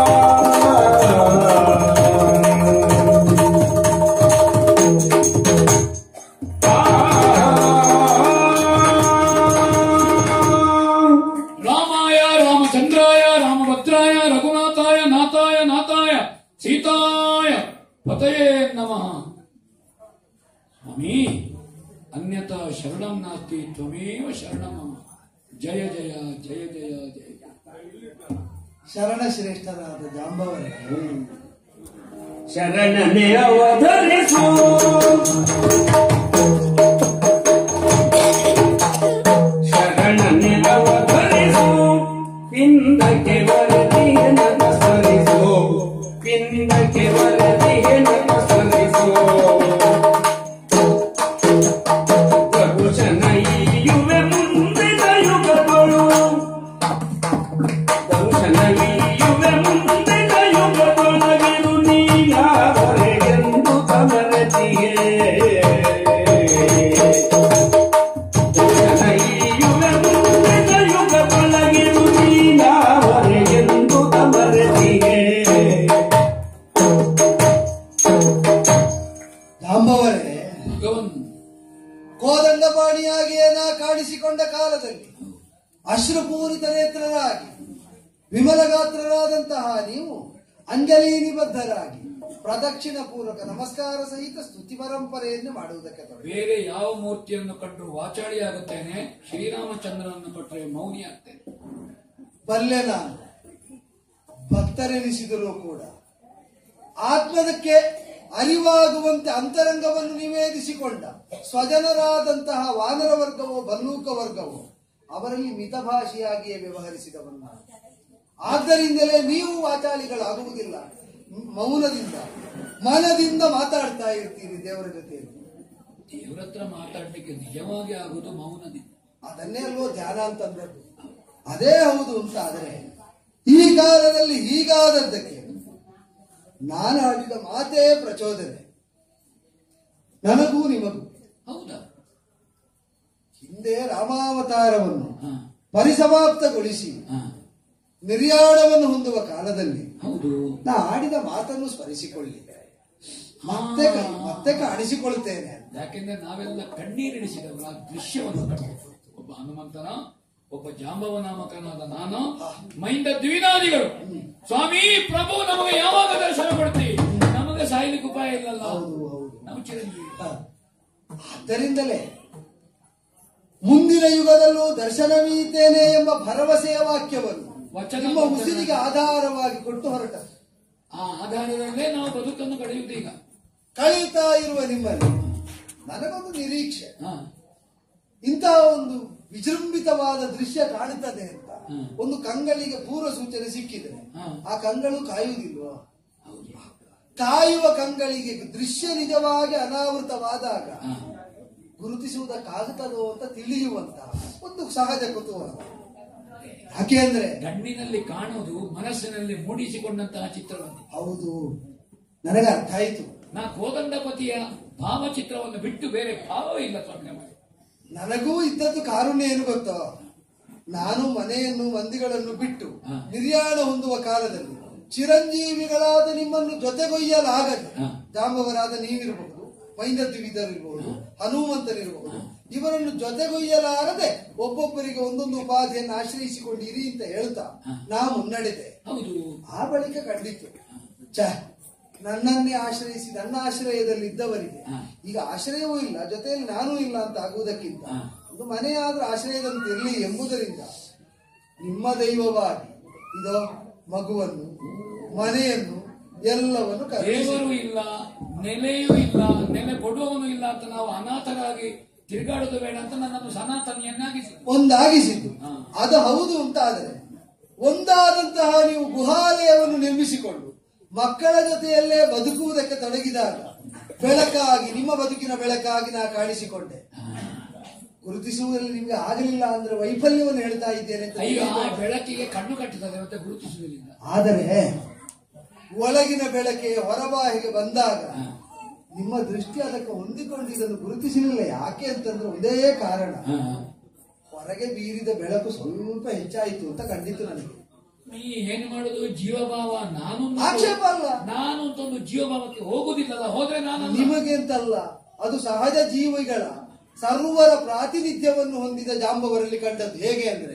ರಾಮಾಯ ರಾಮಚಂದ್ರಾಯ ರಾಮಭದ್ರಾಯ ರಘುನಾಥಾಯ ನಾಥಾಯ ನಾಥಾಯ ಸೀತಾಯ ಪತಯೇ ನಮಃ. ಸ್ವಾಮಿ ಅನ್ಯತಾ ಶರಣಂ ನಾಸ್ತಿ ತ್ವಮೇವ ಶರಣಂ ಮಮ. ಜಯ ಜಯ ಜಯ ಜಯ ಜಯ ಜಯ. ಶರಣ ಶ್ರೇಷ್ಠರಾದ ಜಾಂಬವರೇ, ಶರಣನೆ ಅವಧರಿಸು ಶರಣನೆ ಅವಧರಿಸು ಪಿಂದಕ್ಕೆ ವರದಿಗೆ ನಮಸ್ಕರಿಸು ಪಿಂದಕ್ಕೆ ವರದಿಗೆ ನಮಸ್ಕರಿಸು ಪ್ರಭುಶನ ಈಯುವೆ ಮುಂದಿನ ಯುಗಗಳು ಪ್ರಭುಶನ ಈಯುವೆ ಮುಂದಿನ ಯುಗದೊಳಗಿರು ನೀನಾವರೆಗೆಂದು ತಮರತಿಯೇ ಜಾಂಬವರೇ, ಭಗವನ್ ಕೋದಂಡಪಾಣಿಯಾಗಿಯೇ ನಾ ಕಾಣಿಸಿಕೊಂಡ ಕಾಲದಲ್ಲಿ ಅಶ್ರುಪೂರಿತ ನೇತ್ರರಾಗಿ ವಿಮಲಗಾತ್ರರಾದಂತಹ ನೀವು ಅಂಜಲಿ ನಿಬದ್ಧರಾಗಿ ಪ್ರದಕ್ಷಿಣ ಪೂರ್ವಕ ನಮಸ್ಕಾರ ಸಹಿತ ಸ್ತುತಿ ಪರಂಪರೆಯನ್ನು ಮಾಡುವುದಕ್ಕೆ ತೊಡಗಿ. ಬೇರೆ ಯಾವ ಮೂರ್ತಿಯನ್ನು ಕಂಡ್ರು ವಾಚಾಳಿ ಆಗುತ್ತೇನೆ, ಶ್ರೀರಾಮಚಂದ್ರನನ್ನು ಕೊಟ್ಟರೆ ಮೌನಿ ಆಗ್ತೇನೆ. ಬಲ್ಲೆ ನಾನು ಭಕ್ತರೆನಿಸಿದರೂ ಕೂಡ ಆತ್ಮದಕ್ಕೆ ಅರಿವಾಗುವಂತೆ ಅಂತರಂಗವನ್ನು ನಿವೇದಿಸಿಕೊಂಡ ಸ್ವಜನರಾದಂತಹ ವಾನರ ವರ್ಗವೋ ಭಲ್ಲೂಕ ವರ್ಗವೋ ಅವರಲ್ಲಿ ಮಿತಭಾಷಿಯಾಗಿಯೇ ವ್ಯವಹರಿಸಿದವನ್ನ. ಆದ್ದರಿಂದಲೇ ನೀವು ವಾಚಾಳಿಗಳಾಗುವುದಿಲ್ಲ, ಮೌನದಿಂದ ಮನದಿಂದ ಮಾತಾಡ್ತಾ ಇರ್ತೀರಿ ದೇವರ ಜೊತೆಯಲ್ಲಿ. ದೇವರ ಹತ್ರ ಮಾತಾಡ್ಲಿಕ್ಕೆ ನಿಜವಾಗಿ ಆಗುವುದು ಮೌನದಿಂದ. ಅದನ್ನೇ ಅಲ್ವೋ ಧ್ಯಾನ ಅಂತಂದದ್ದು. ಅದೇ ಹೌದು ಅಂತ ಆದರೆ ಈ ಕಾಲದಲ್ಲಿ ಹೀಗಾದದ್ದಕ್ಕೆ ನಾನು ಆಡಿದ ಮಾತೇ ಪ್ರಚೋದನೆ, ನನಗೂ ನಿಮಗೂ. ಹೌದಾ? ಹಿಂದೆ ರಾಮಾವತಾರವನ್ನು ಹಾ ಪರಿಸಮಾಪ್ತಗೊಳಿಸಿ ಹಾ ನಿರ್ಯಾಣವನ್ನು ಹೊಂದುವ ಕಾಲದಲ್ಲಿ ಹೌದು. ನಾ ಆಡಿದ ಮಾತನ್ನು ಸ್ಮರಿಸಿಕೊಳ್ಳಿ, ಮತ್ತೆ ಕ- ಮತ್ತೆ ಕಾಣಿಸಿಕೊಳ್ಳುತ್ತೇನೆ. ಯಾಕೆಂದ್ರೆ ನಾವೆಲ್ಲ ಕಣ್ಣೀರಿಡಿಸಿದವರು ಆ ದೃಶ್ಯವನ್ನು ಕಂಡು. ಒಬ್ಬ ಹನುಮಂತನ, ಒಬ್ಬ ಜಾಂಬವ ನಾಮಕನಾದ ನಾನು, ಮೈಂದ ದ್ವಿನಾದಿಗಳು. ಸ್ವಾಮಿ ಪ್ರಭು ನಮಗೆ ಯಾವಾಗ ದರ್ಶನ ಕೊಡ್ತೀವಿ? ನಮಗೆ ಸಾಯ್ಲಿಕ್ಕೆ ಉಪಾಯ ಇಲ್ಲಲ್ಲ, ಹೌದು ಹೌದು. ನಾವು ಚಿರಂಜೀವಿ. ಹ. ಆದ್ದರಿಂದಲೇ ಮುಂದಿನ ಯುಗದಲ್ಲೂ ದರ್ಶನವೀತೇನೆ ಎಂಬ ಭರವಸೆಯ ವಾಕ್ಯವನ್ನು ನಿಮ್ಮ ಉಸಿರಿಗೆ ಆಧಾರವಾಗಿ ಕೊಟ್ಟು ಹೊರಟ ಆ ಆಧಾರದಲ್ಲೇ ನಾವು ಬದುಕನ್ನು ಕಳೆಯುವುದು. ಈಗ ಕಳೀತಾ ಇರುವ ನಿಮ್ಮಲ್ಲಿ ನನಗೊಂದು ನಿರೀಕ್ಷೆ, ಇಂತಹ ಒಂದು ವಿಜೃಂಭಿತವಾದ ದೃಶ್ಯ ಕಾಣುತ್ತದೆ ಅಂತ ಒಂದು ಕಂಗಳಿಗೆ ಪೂರ್ವ ಸೂಚನೆ ಸಿಕ್ಕಿದೆ. ಆ ಕಂಗಳು ಕಾಯುವುದಿಲ್ವೋ? ಕಾಯುವ ಕಂಗಳಿಗೆ ದೃಶ್ಯ ನಿಜವಾಗಿ ಅನಾವೃತವಾದಾಗ ಗುರುತಿಸುವುದಕ್ಕಾಗುತ್ತದೋ ಅಂತ ತಿಳಿಯುವಂತಹ ಒಂದು ಸಹಜ ಕುತೂಹಲ. ಯಾಕೆ ಅಂದ್ರೆ ಕಣ್ಣಿನಲ್ಲಿ ಕಾಣುವುದು ಮನಸ್ಸಿನಲ್ಲಿ ಮೂಡಿಸಿಕೊಂಡಂತಹ ಚಿತ್ರವನ್ನು. ಹೌದು, ನನಗೆ ಅರ್ಥ ಆಯಿತು. ನಾ ಕೋದಂಡಪತಿಯ ಭಾವಚಿತ್ರವನ್ನು ಬಿಟ್ಟು ಬೇರೆ ಭಾವವೇ ಇಲ್ಲ ಸ್ವಾಮಿ. ನನಗೂ ಇದ್ದದ್ದು ಕಾರುಣ್ಯ ಏನು ಗೊತ್ತೋ, ನಾನು ಮನೆಯನ್ನು ಮಂದಿಗಳನ್ನು ಬಿಟ್ಟು ನಿರ್ಯಾಣ ಹೊಂದುವ ಕಾಲದಲ್ಲಿ ಚಿರಂಜೀವಿಗಳಾದ ನಿಮ್ಮನ್ನು ಜೊತೆಗೊಯ್ಯಲಾಗದೆ ಜಾಂಬವರಾದ ನೀವಿರಬಹುದು, ಮೈಂದ್ರದ್ವಿಧರಿರಬಹುದು, ಹನುಮಂತನಿರಬಹುದು, ಇವರನ್ನು ಜೊತೆಗೊಯ್ಯಲಾಗದೆ ಒಬ್ಬೊಬ್ಬರಿಗೆ ಒಂದೊಂದು ಉಪಾಧಿಯನ್ನು ಆಶ್ರಯಿಸಿಕೊಂಡಿರಿ ಅಂತ ಹೇಳ್ತಾ ನಾ ಮುನ್ನಡೆದೆ. ಆ ಬಳಿಕ ಕಂಡಿತು, ಚ ನನ್ನನ್ನೇ ಆಶ್ರಯಿಸಿ ನನ್ನ ಆಶ್ರಯದಲ್ಲಿ ಇದ್ದವರಿಗೆ ಈಗ ಆಶ್ರಯವೂ ಇಲ್ಲ, ಜೊತೆಯಲ್ಲಿ ನಾನೂ ಇಲ್ಲ ಅಂತ ಆಗುವುದಕ್ಕಿಂತ ಒಂದು ಮನೆಯಾದ್ರೂ ಆಶ್ರಯದಂತೆ ಇರಲಿ ಎಂಬುದರಿಂದ ನಿಮ್ಮ ದೈವವಾಗಿ ಇದೋ ಮಗುವನ್ನು, ಮನೆಯನ್ನು, ಎಲ್ಲವನ್ನು ದೇವರು ಇಲ್ಲ, ನೆಲೆಯೂ ಇಲ್ಲ, ನೆಲೆ ಕೊಡುವವನು ಇಲ್ಲ ಅಂತ ನಾವು ಅನಾಥರಾಗಿ ತಿರುಗಾಡುವುದು ಬೇಡ ಅಂತ ನನ್ನನ್ನು ಸನಾತನಿಯನ್ನಾಗಿಸಿ ಒಂದಾಗಿಸಿದ್ದು. ಅದು ಹೌದು ಅಂತ ಆದರೆ ಒಂದಾದಂತಹ ನೀವು ಗುಹಾಲಯವನ್ನು ನಿರ್ಮಿಸಿಕೊಂಡು ಮಕ್ಕಳ ಜೊತೆಯಲ್ಲೇ ಬದುಕುವುದಕ್ಕೆ ತೊಡಗಿದಾಗ ಬೆಳಕಾಗಿ, ನಿಮ್ಮ ಬದುಕಿನ ಬೆಳಕಾಗಿ ನಾ ಕಾಣಿಸಿಕೊಂಡೆ. ಗುರುತಿಸುವುದರಲ್ಲಿ ನಿಮ್ಗೆ ಆಗಲಿಲ್ಲ ಅಂದ್ರೆ ವೈಫಲ್ಯವನ್ನು ಹೇಳ್ತಾ ಇದ್ದೇನೆ ಅಂತ ಬೆಳಕಿಗೆ ಕಣ್ಣು ಕಟ್ಟುತ್ತದೆ ಮತ್ತೆ ಗುರುತಿಸುವುದಿಲ್ಲ. ಆದರೆ ಒಳಗಿನ ಬೆಳಕೆ ಹೊರಬಾಹಿಗೆ ಬಂದಾಗ ನಿಮ್ಮ ದೃಷ್ಟಿ ಅದಕ್ಕೆ ಹೊಂದಿಕೊಂಡು ಇದನ್ನು ಗುರುತಿಸಲಿಲ್ಲ. ಯಾಕೆ ಅಂತಂದ್ರೆ ಒಂದೇ ಕಾರಣ, ಹೊರಗೆ ಬೀರಿದ ಬೆಳಕು ಸ್ವಲ್ಪ ಹೆಚ್ಚಾಯಿತು ಅಂತ ಕಂಡಿತು ನನಗೆ. ನೀ ಏನ್ ಮಾಡುದು? ಜೀವಭಾವ ನಾನು ಆಕ್ಷೇಪ ಅಲ್ಲ, ನಾನು ಅಂತ ಒಂದು ಜೀವಭಾವಕ್ಕೆ ಹೋಗುದಿಲ್ಲಲ್ಲ. ಹೋದ್ರೆ ನಾನು ನಿಮಗೆ ಅಂತಲ್ಲ, ಅದು ಸಹಜ ಜೀವಿಗಳ ಸರ್ವರ ಪ್ರಾತಿನಿಧ್ಯವನ್ನು ಹೊಂದಿದ ಜಾಂಬವರಲ್ಲಿ ಕಂಡದ್ದು. ಹೇಗೆ ಅಂದ್ರೆ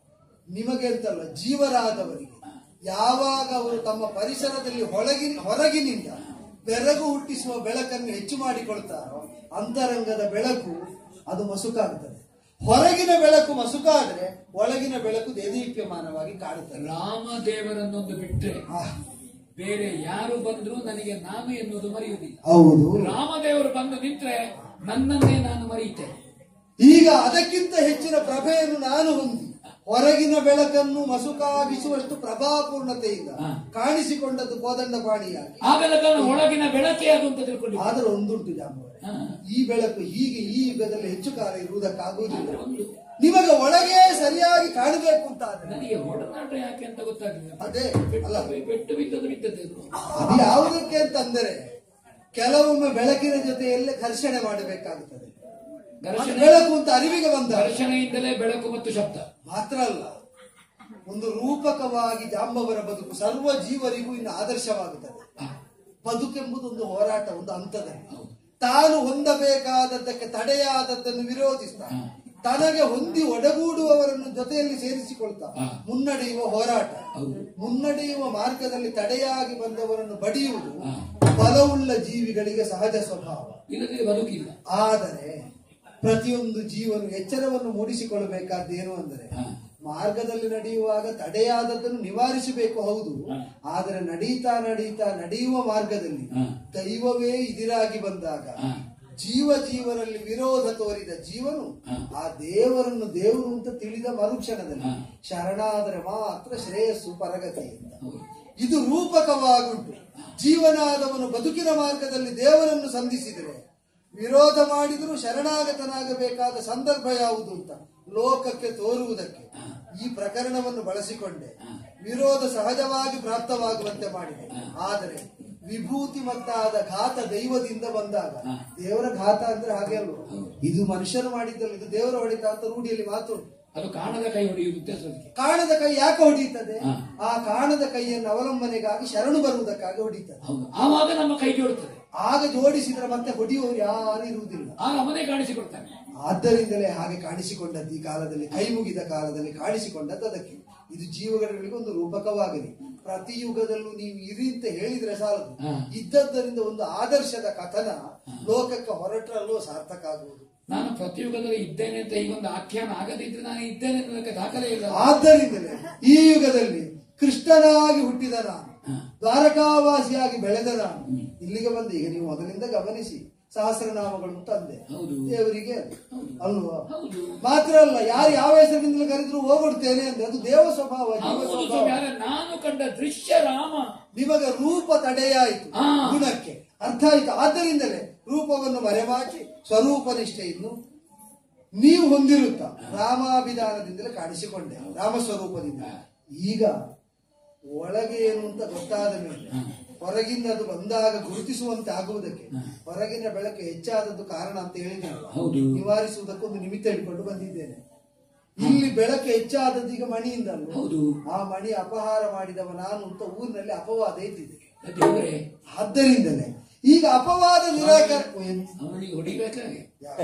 ನಿಮಗೆ ಅಂತಲ್ಲ, ಜೀವರಾದವರಿಗೆ ಯಾವಾಗ ಅವರು ತಮ್ಮ ಪರಿಸರದಲ್ಲಿ ಹೊರಗಿನ ಹೊರಗಿನಿಂದ ಬೆರಗು ಹುಟ್ಟಿಸುವ ಬೆಳಕನ್ನು ಹೆಚ್ಚು ಮಾಡಿಕೊಳ್ತಾರೋ ಅಂತರಂಗದ ಬೆಳಕು ಅದು ಮಸುಕಾಗುತ್ತದೆ. ಹೊರಗಿನ ಬೆಳಕು ಮಸುಕಾದ್ರೆ ಒಳಗಿನ ಬೆಳಕು ದೇದೀಪ್ಯಮಾನವಾಗಿ ಕಾಣುತ್ತದೆ. ರಾಮದೇವರನ್ನೊಂದು ಬಿಟ್ಟರೆ ಬೇರೆ ಯಾರು ಬಂದ್ರು ನನಗೆ ನಾನು ಎನ್ನುವುದು ಮರೆಯುವುದಿಲ್ಲ. ಹೌದು, ರಾಮದೇವರು ಬಂದು ನಿಂತ್ರೆ ನನ್ನನ್ನೇ ನಾನು ಮರೆಯುತ್ತೇನೆ. ಈಗ ಅದಕ್ಕಿಂತ ಹೆಚ್ಚಿನ ಪ್ರಭೆಯನ್ನು ನಾನು ಹೊಂದಿ ಹೊರಗಿನ ಬೆಳಕನ್ನು ಮಸುಕಾಗಿಸುವಷ್ಟು ಪ್ರಭಾಪೂರ್ಣತೆಯಿಂದ ಕಾಣಿಸಿಕೊಂಡದ್ದು ಕೋದಂಡಪಾಣಿಯಾಗಿ. ಆ ಬೆಳಕನ್ನು ಒಳಗಿನ ಬೆಳಕೆ ಅದು ಅಂತ ತಿಳ್ಕೊಂಡು. ಆದರೆ ಒಂದುಂಟು ಜಾಂಬವರೇ, ಈ ಬೆಳಕು ಹೀಗೆ ಈ ಯುಗದಲ್ಲಿ ಹೆಚ್ಚು ಕಾಲ ಇರುವುದಕ್ಕಾಗುವುದಿಲ್ಲ. ನಿಮಗೆ ಒಳಗೆ ಸರಿಯಾಗಿ ಕಾಣಬೇಕು ಅಂತ ನನಗೆ ಒಡನಾಟ ಯಾಕೆ ಅಂತ ಗೊತ್ತಾಗಲಿಲ್ಲ. ಅದೇ ಅಲ್ಲ, ಬೆಟ್ಟು ಬಿದ್ದದ್ದು ಬಿದ್ದದ್ದು ಅದು ಯಾವುದಕ್ಕೆ ಅಂತಂದರೆ ಕೆಲವೊಮ್ಮೆ ಬೆಳಕಿನ ಜೊತೆಯಲ್ಲೇ ಘರ್ಷಣೆ ಮಾಡಬೇಕಾಗುತ್ತದೆ. ಬೆಳಕು ಅಂತ ಅರಿವಿಗೆ ಬಂದ ಘರ್ಷಣೆಯಿಂದಲೇ ಬೆಳಕು ಮತ್ತು ಶಬ್ದ ಮಾತ್ರ ಅಲ್ಲ, ಒಂದು ರೂಪಕವಾಗಿ ಜಾಂಬವರ ಬದುಕು ಸರ್ವ ಜೀವರಿಗೂ ಇನ್ನು ಆದರ್ಶವಾಗುತ್ತದೆ. ಬದುಕೆಂಬುದೊಂದು ಹೋರಾಟ, ಒಂದು ಹಂತದಲ್ಲಿ ತಾನು ಹೊಂದಬೇಕಾದದ್ದಕ್ಕೆ ತಡೆಯಾದದ್ದನ್ನು ವಿರೋಧಿಸ್ತಾ ತನಗೆ ಹೊಂದಿ ಒಡಗೂಡುವವರನ್ನು ಜೊತೆಯಲ್ಲಿ ಸೇರಿಸಿಕೊಳ್ತಾ ಮುನ್ನಡೆಯುವ ಹೋರಾಟ. ಮುನ್ನಡೆಯುವ ಮಾರ್ಗದಲ್ಲಿ ತಡೆಯಾಗಿ ಬಂದವರನ್ನು ಬಡಿಯುವುದು ಬಲವುಳ್ಳ ಜೀವಿಗಳಿಗೆ ಸಹಜ ಸ್ವಭಾವ, ಇಲ್ಲದೆ ಬದುಕಿಲ್ಲ. ಆದರೆ ಪ್ರತಿಯೊಂದು ಜೀವನು ಎಚ್ಚರವನ್ನು ಮೂಡಿಸಿಕೊಳ್ಳಬೇಕಾದ್ದೇನು ಅಂದರೆ ಮಾರ್ಗದಲ್ಲಿ ನಡೆಯುವಾಗ ತಡೆಯಾದದ್ದನ್ನು ನಿವಾರಿಸಬೇಕು, ಹೌದು. ಆದರೆ ನಡೀತಾ ನಡೀತಾ ನಡೆಯುವ ಮಾರ್ಗದಲ್ಲಿ ದೈವವೇ ಇದಿರಾಗಿ ಬಂದಾಗ ಜೀವ ಜೀವನಲ್ಲಿ ವಿರೋಧ ತೋರಿದ ಜೀವನು ಆ ದೇವರನ್ನು ದೇವರು ಅಂತ ತಿಳಿದ ಮರುಕ್ಷಣದಲ್ಲಿ ಶರಣಾದರೆ ಮಾತ್ರ ಶ್ರೇಯಸ್ಸು ಪರಗತಿ ಅಂತ ಇದು ರೂಪಕವಾಗುಂಟು. ಜೀವನಾದವನು ಬದುಕಿನ ಮಾರ್ಗದಲ್ಲಿ ದೇವರನ್ನು ಸಂಧಿಸಿದರೆ ವಿರೋಧ ಮಾಡಿದರೂ ಶರಣಾಗತನಾಗಬೇಕಾದ ಸಂದರ್ಭ ಯಾವುದು ಅಂತ ಲೋಕಕ್ಕೆ ತೋರುವುದಕ್ಕೆ ಈ ಪ್ರಕರಣವನ್ನು ಬಳಸಿಕೊಂಡೆ ವಿರೋಧ ಸಹಜವಾಗಿ ಪ್ರಾಪ್ತವಾಗುವಂತೆ ಮಾಡಿದೆ. ಆದರೆ ವಿಭೂತಿ ಮತ್ತಾದ ಘಾತ ದೈವದಿಂದ ಬಂದಾಗ, ದೇವರ ಘಾತ ಅಂದ್ರೆ ಹಾಗೆ ಅಲ್ವ, ಇದು ಮನುಷ್ಯರು ಮಾಡಿದ್ದಲ್ಲ, ಇದು ದೇವರ ಹೊಡಿತ ಅಂತ ರೂಢಿಯಲ್ಲಿ ಮಾತು. ಅದು ಕಾಣದ ಕೈ ಹೊಡೆಯುತ್ತೆ. ಕಾಣದ ಕೈ ಯಾಕೆ ಹೊಡೆಯುತ್ತದೆ? ಆ ಕಾಣದ ಕೈಯನ್ನು ಅವಲಂಬನೆಗಾಗಿ ಶರಣು ಬರುವುದಕ್ಕಾಗಿ ಹೊಡೆಯುತ್ತದೆ. ಆವಾಗ ನಮ್ಮ ಕೈ ಜೋಡುತ್ತದೆ. ಆಗ ಜೋಡಿಸಿದ್ರೆ ಮತ್ತೆ ಹೊಡೆಯುವವರು ಯಾರು ಇರುವುದಿಲ್ಲ, ಆಗ ಅವನೇ ಕಾಣಿಸಿಕೊಡ್ತಾನೆ. ಆದ್ದರಿಂದಲೇ ಹಾಗೆ ಕಾಣಿಸಿಕೊಂಡದ್ದು ಈ ಕಾಲದಲ್ಲಿ, ಕೈ ಮುಗಿದ ಕಾಲದಲ್ಲಿ ಕಾಣಿಸಿಕೊಂಡದ್ದು ಅದಕ್ಕೆ. ಇದು ಜೀವಗಳಿಗೊಂದು ರೂಪಕವಾಗಲಿ. ಪ್ರತಿ ಯುಗದಲ್ಲೂ ನೀವು ಇರಿ ಅಂತ ಹೇಳಿದ್ರೆ ಸಾಲದು. ಹಾ. ಇದ್ದದ್ದರಿಂದ ಒಂದು ಆದರ್ಶದ ಕಥನ ಲೋಕಕ್ಕೆ ಹೊರಟ್ರಲ್ಲೂ ಸಾರ್ಥಕ ಆಗುವುದು. ನಾನು ಪ್ರತಿಯುಗದಲ್ಲಿ ಇದ್ದೇನೆ ಅಂತ ಈಗೊಂದು ಆಖ್ಯಾನ ಆಗದಿದ್ರೆ ನಾನು ಇದ್ದೇನೆ ಅನ್ನೋದಕ್ಕೆ ದಾಖಲೆ ಇಲ್ಲ. ಆದ್ದರಿಂದಲೇ ಈ ಯುಗದಲ್ಲಿ ಕೃಷ್ಣನಾಗಿ ಹುಟ್ಟಿದ ನಾನು, ದ್ವಾರಕಾವಾಸಿಯಾಗಿ ಬೆಳೆದ ನಾನು ಇಲ್ಲಿಗೆ ಬಂದೆ. ಈಗ ನೀವು ಮೊದಲಿಂದ ಗಮನಿಸಿ, ಸಹಸ್ರನಾಮಗಳು ತಂದೆ ದೇವರಿಗೆ ಅಲ್ವಾ? ಮಾತ್ರ ಅಲ್ಲ, ಯಾರು ಯಾವ ಹೆಸರಿನಿಂದಲೂ ಕರೆದ್ರು ಹೋಗ್ಬಿಡ್ತೇನೆ ಅಂದ್ರೆ ಅದು ದೇವ ಸ್ವಭಾವ, ಜೀವ ಸ್ವಭಾವ. ನಾನು ಕಂಡ ದೃಶ್ಯ ರಾಮ. ನಿಮಗೆ ರೂಪ ತಡೆಯಾಯಿತು, ಗುಣಕ್ಕೆ ಅರ್ಥ ಆಯ್ತು. ಆದ್ದರಿಂದಲೇ ರೂಪವನ್ನು ಮರೆಮಾಚಿ ಸ್ವರೂಪ ನಿಷ್ಠೆಯನ್ನು ನೀವು ಹೊಂದಿರುತ್ತ ರಾಮಾಭಿಧಾನದಿಂದಲೇ ಕಾಣಿಸಿಕೊಂಡೆ, ರಾಮಸ್ವರೂಪದಿಂದ. ಈಗ ಒಳಗೆ ಏನು ಅಂತ ಗೊತ್ತಾದ ಮೇಲೆ ಹೊರಗಿಂದ ಅದು ಬಂದಾಗ ಗುರುತಿಸುವಂತೆ ಆಗುವುದಕ್ಕೆ ಹೊರಗಿನ ಬೆಳಕು ಹೆಚ್ಚಾದದ್ದು ಕಾರಣ ಅಂತ ಹೇಳಿದ್ದೇನೆ. ನಿವಾರಿಸುವುದಕ್ಕೊಂದು ನಿಮಿತ್ತ ಇಟ್ಕೊಂಡು ಬಂದಿದ್ದೇನೆ. ಇಲ್ಲಿ ಬೆಳಕು ಹೆಚ್ಚಾದದ್ದು ಈಗ ಮಣಿಯಿಂದ, ಆ ಮಣಿ ಅಪಹಾರ ಮಾಡಿದವ ನಾನು ಅಂತ ಊರಿನಲ್ಲಿ ಅಪವಾದ ಇದ್ದಿದೆ. ಆದ್ದರಿಂದಲೇ ಈಗ ಅಪವಾದ ನಿರಾಕರ ಹೊಡಿಬೇಕಾಗೆ